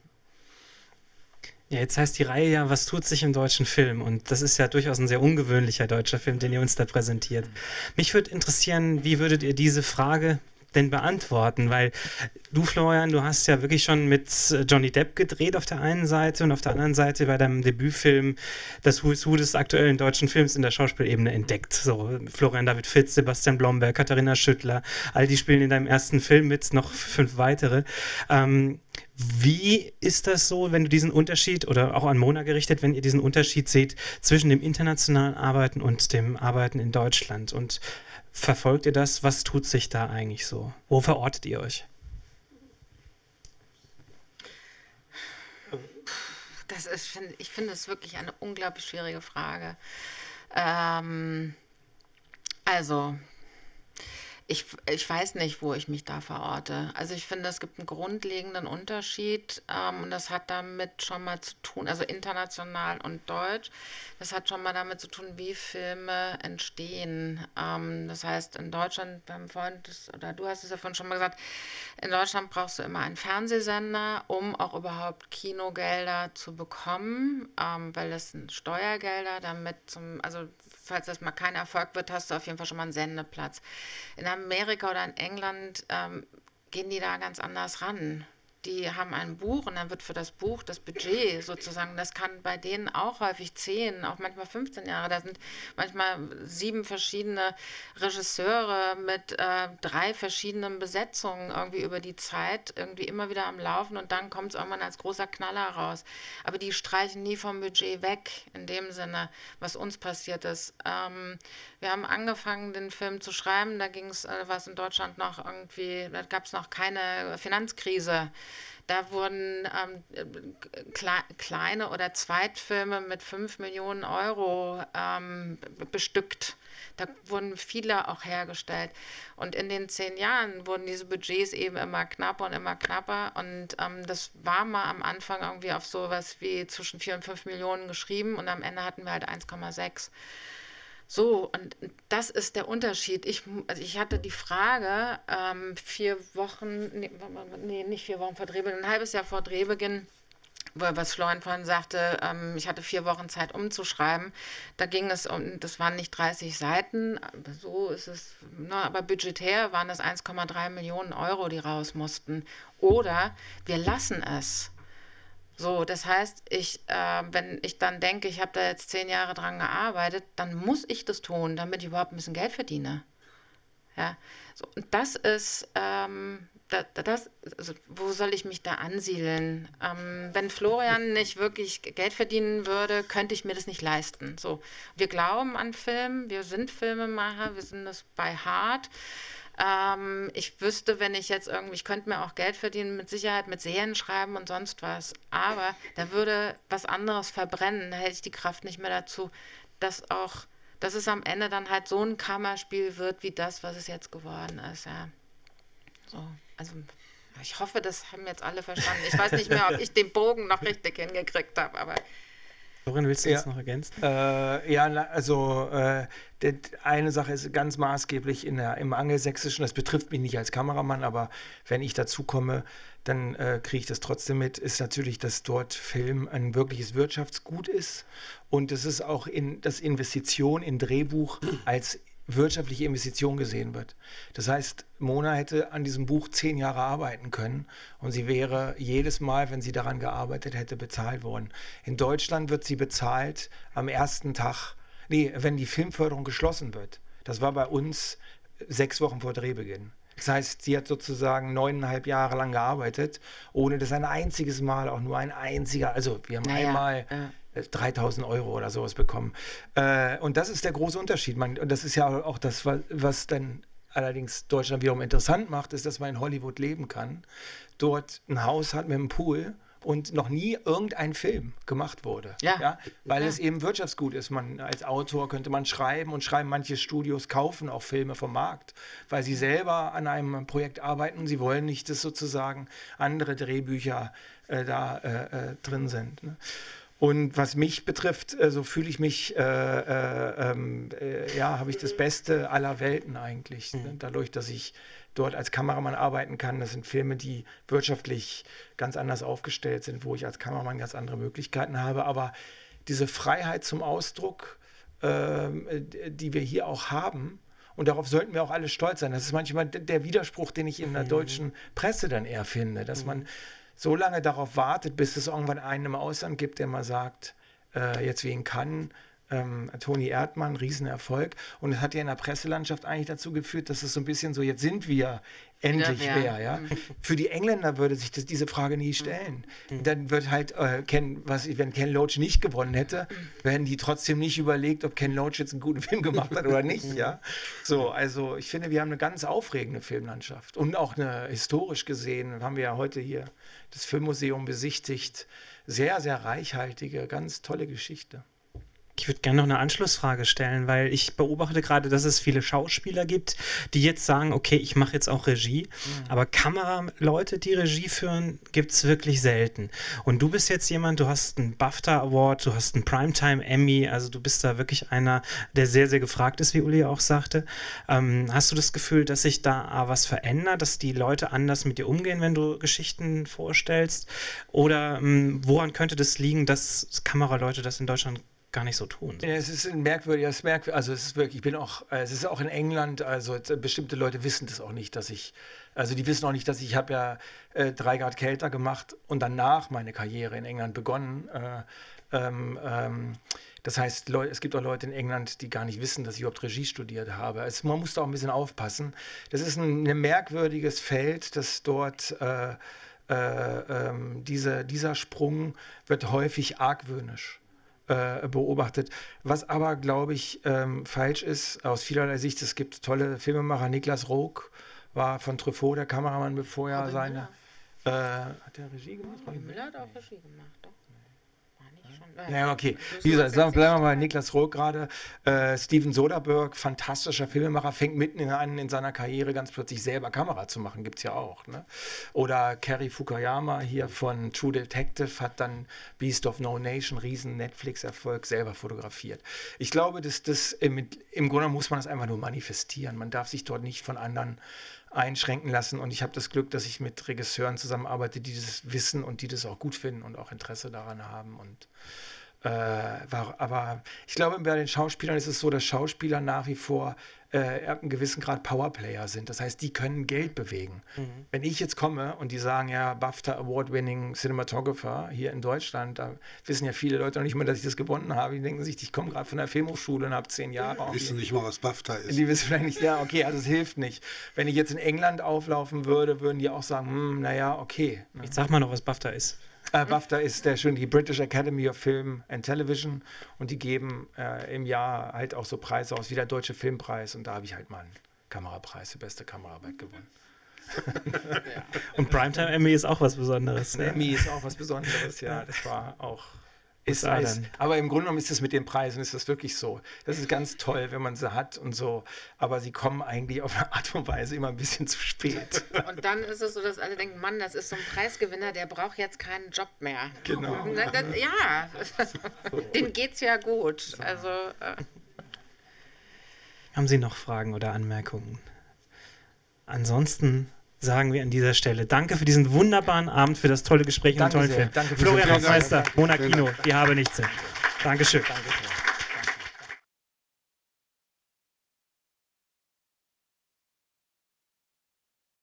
Ja, jetzt heißt die Reihe ja, was tut sich im deutschen Film? Und das ist ja durchaus ein sehr ungewöhnlicher deutscher Film, den ihr uns da präsentiert. Mich würde interessieren, wie würdet ihr diese Frage denn beantworten? Weil du, Florian, du hast ja wirklich schon mit Johnny Depp gedreht auf der einen Seite und auf der anderen Seite bei deinem Debütfilm das Who is Who des aktuellen deutschen Films in der Schauspielebene entdeckt. So Florian David Fitz, Sebastian Blomberg, Katharina Schüttler, all die spielen in deinem ersten Film mit, noch 5 weitere. Wie ist das so, wenn du diesen Unterschied, oder auch an Mona gerichtet, wenn ihr diesen Unterschied seht zwischen dem internationalen Arbeiten und dem Arbeiten in Deutschland? Und verfolgt ihr das? Was tut sich da eigentlich so? Wo verortet ihr euch? Ich finde es wirklich eine unglaublich schwierige Frage. Ich weiß nicht, wo ich mich da verorte. Also ich finde, es gibt einen grundlegenden Unterschied und das hat damit schon mal zu tun, also international und deutsch, das hat schon mal damit zu tun, wie Filme entstehen. Das heißt, in Deutschland, beim Freund, oder du hast es ja vorhin schon mal gesagt, in Deutschland brauchst du immer einen Fernsehsender, um auch überhaupt Kinogelder zu bekommen, weil das sind Steuergelder, also falls das mal kein Erfolg wird, hast du auf jeden Fall schon mal einen Sendeplatz. In Amerika oder in England gehen die da ganz anders ran. Die haben ein Buch und dann wird für das Buch das Budget sozusagen, das kann bei denen auch häufig 10, auch manchmal 15 Jahre. Da sind manchmal 7 verschiedene Regisseure mit 3 verschiedenen Besetzungen irgendwie über die Zeit irgendwie immer wieder am Laufen und dann kommt es irgendwann als großer Knaller raus. Aber die streichen nie vom Budget weg, in dem Sinne, was uns passiert ist. Wir haben angefangen, den Film zu schreiben, da ging es, was in Deutschland noch irgendwie, da gab es noch keine Finanzkrise. Da wurden kleine oder Zweitfilme mit 5 Millionen Euro bestückt. Da wurden viele auch hergestellt. Und in den 10 Jahren wurden diese Budgets eben immer knapper und immer knapper. Und das war mal am Anfang irgendwie auf sowas wie zwischen 4 und 5 Millionen geschrieben. Und am Ende hatten wir halt 1,6. So, und das ist der Unterschied. Ich hatte die Frage, 4 Wochen, nicht 4 Wochen vor Drehbeginn, ein halbes Jahr vor Drehbeginn, was Florian vorhin sagte, ich hatte 4 Wochen Zeit umzuschreiben. Da ging es das waren nicht 30 Seiten, aber so ist es, aber budgetär waren das 1,3 Millionen Euro, die raus mussten. Oder wir lassen es. So, das heißt, wenn ich dann denke, ich habe da jetzt 10 Jahre dran gearbeitet, dann muss ich das tun, damit ich überhaupt ein bisschen Geld verdiene. Ja, so, und das ist also wo soll ich mich da ansiedeln? Wenn Florian nicht wirklich Geld verdienen würde, könnte ich mir das nicht leisten. So, wir glauben an Film, wir sind Filmemacher, wir sind das bei Heart. Ich wüsste, wenn ich jetzt irgendwie, ich könnte mir auch Geld verdienen, mit Sicherheit mit Serien schreiben und sonst was, aber da würde was anderes verbrennen, da hätte ich die Kraft nicht mehr dazu, dass es am Ende dann halt so ein Kammerspiel wird, wie das, was es jetzt geworden ist, ja. So, also ich hoffe, das haben jetzt alle verstanden. Ich weiß nicht mehr, ob ich den Bogen noch richtig hingekriegt habe, aber... Florian, willst du das noch ergänzen? Eine Sache ist ganz maßgeblich im Angelsächsischen, das betrifft mich nicht als Kameramann, aber wenn ich dazu komme, dann kriege ich das trotzdem mit, ist natürlich, dass dort Film ein wirkliches Wirtschaftsgut ist und es ist auch dass Investition in Drehbuch als wirtschaftliche Investition gesehen wird. Das heißt, Mona hätte an diesem Buch 10 Jahre arbeiten können und sie wäre jedes Mal, wenn sie daran gearbeitet hätte, bezahlt worden. In Deutschland wird sie bezahlt am ersten Tag, wenn die Filmförderung geschlossen wird. Das war bei uns 6 Wochen vor Drehbeginn. Das heißt, sie hat sozusagen 9,5 Jahre lang gearbeitet, ohne dass ein einziges Mal, auch nur ein einziger, also wir haben einmal 3.000 Euro oder sowas bekommen. Und das ist der große Unterschied. Und das ist ja auch das, was dann allerdings Deutschland wiederum interessant macht, ist, dass man in Hollywood leben kann, dort ein Haus hat mit einem Pool und noch nie irgendein Film gemacht wurde. Weil es eben Wirtschaftsgut ist. Als Autor könnte man schreiben und schreiben, manche Studios kaufen auch Filme vom Markt, weil sie selber an einem Projekt arbeiten und sie wollen nicht, dass sozusagen andere Drehbücher drin sind. Ne? Und was mich betrifft, so fühle ich mich, habe ich das Beste aller Welten eigentlich. Dadurch, dass ich dort als Kameramann arbeiten kann. Das sind Filme, die wirtschaftlich ganz anders aufgestellt sind, wo ich als Kameramann ganz andere Möglichkeiten habe. Aber diese Freiheit zum Ausdruck, die wir hier auch haben, und darauf sollten wir auch alle stolz sein. Das ist manchmal der Widerspruch, den ich in der deutschen Presse dann eher finde, dass man so lange darauf wartet, bis es irgendwann einen im Ausland gibt, der mal sagt, jetzt wie in Cannes, Toni Erdmann, Riesenerfolg. Und es hat ja in der Presselandschaft eigentlich dazu geführt, dass es so ein bisschen so, jetzt sind wir endlich wer. Ja? Für die Engländer würde sich diese Frage nie stellen. Dann wird halt, wenn Ken Loach nicht gewonnen hätte, werden die trotzdem nicht überlegt, ob Ken Loach jetzt einen guten Film gemacht hat oder nicht. Ja? So, also ich finde, wir haben eine ganz aufregende Filmlandschaft. Und auch historisch gesehen, haben wir ja heute hier das Filmmuseum besichtigt. Sehr, sehr reichhaltige, ganz tolle Geschichte. Ich würde gerne noch eine Anschlussfrage stellen, weil ich beobachte gerade, dass es viele Schauspieler gibt, die jetzt sagen, okay, ich mache jetzt auch Regie, aber Kameraleute, die Regie führen, gibt es wirklich selten. Und du bist jetzt jemand, du hast einen BAFTA Award, du hast einen Primetime Emmy, also du bist da wirklich einer, der sehr, sehr gefragt ist, wie Uli auch sagte. Hast du das Gefühl, dass sich da was verändert, dass die Leute anders mit dir umgehen, wenn du Geschichten vorstellst? Oder woran könnte das liegen, dass Kameraleute das in Deutschland gar nicht so tun? Ja, es ist ein merkwürdiges, also es ist wirklich, es ist auch in England, also bestimmte Leute wissen das auch nicht, die wissen auch nicht, dass ich habe ja 3 Grad kälter gemacht und danach meine Karriere in England begonnen. Das heißt, es gibt auch Leute in England, die gar nicht wissen, dass ich überhaupt Regie studiert habe. Man muss da auch ein bisschen aufpassen. Das ist ein merkwürdiges Feld, das dort dieser Sprung wird häufig argwöhnisch beobachtet. Was aber, glaube ich, falsch ist, aus vielerlei Sicht. Es gibt tolle Filmemacher. Niklas Roeg war von Truffaut der Kameramann, bevor er seine... hat der Regie gemacht? Müller hat auch Regie gemacht, doch. Ja, okay. Wie gesagt, bleiben wir mal Niklas Roeg gerade. Steven Soderbergh, fantastischer Filmemacher, fängt mitten an in seiner Karriere ganz plötzlich selber Kamera zu machen, gibt es ja auch. Ne? Oder Cary Fukuyama hier von True Detective hat dann Beast of No Nation, riesen Netflix-Erfolg, selber fotografiert. Ich glaube, dass im Grunde muss man das einfach nur manifestieren. Man darf sich dort nicht von anderen einschränken lassen und ich habe das Glück, dass ich mit Regisseuren zusammenarbeite, die das wissen und die das auch gut finden und auch Interesse daran haben und aber ich glaube, bei den Schauspielern ist es so, dass Schauspieler nach wie vor ab einem gewissen Grad Powerplayer sind. Das heißt, die können Geld bewegen. Wenn ich jetzt komme und die sagen, ja, BAFTA Award-winning Cinematographer hier in Deutschland, da wissen ja viele Leute noch nicht mal, dass ich das gewonnen habe. Die denken sich, ich komme gerade von der Filmhochschule und habe 10 Jahre. Die wissen nicht mal, was BAFTA ist. Die wissen vielleicht nicht, ja, okay, also es hilft nicht. Wenn ich jetzt in England auflaufen würde, würden die auch sagen, naja, okay. Ich sag mal noch, was BAFTA ist. BAFTA ist die British Academy of Film and Television und die geben im Jahr halt auch so Preise aus wie der Deutsche Filmpreis und da habe ich halt mal einen Kamerapreis für beste Kameraarbeit gewonnen. Ja. Und Primetime Emmy ist auch was Besonderes. Ne? Emmy ist auch was Besonderes, ja. Das war auch... aber im Grunde genommen ist es mit den Preisen, ist das wirklich so. Das ist ganz toll, wenn man sie hat und so. Aber sie kommen eigentlich auf eine Art und Weise immer ein bisschen zu spät. Und dann ist es so, dass alle denken, Mann, das ist so ein Preisgewinner, der braucht jetzt keinen Job mehr. Genau. Ja, dem geht's ja gut. Also, Haben Sie noch Fragen oder Anmerkungen? Ansonsten sagen wir an dieser Stelle danke für diesen wunderbaren Abend, für das tolle Gespräch und den tollen Film. Danke Florian Hoffmeister, Mona Kino, die habe nichts. Dankeschön. Danke.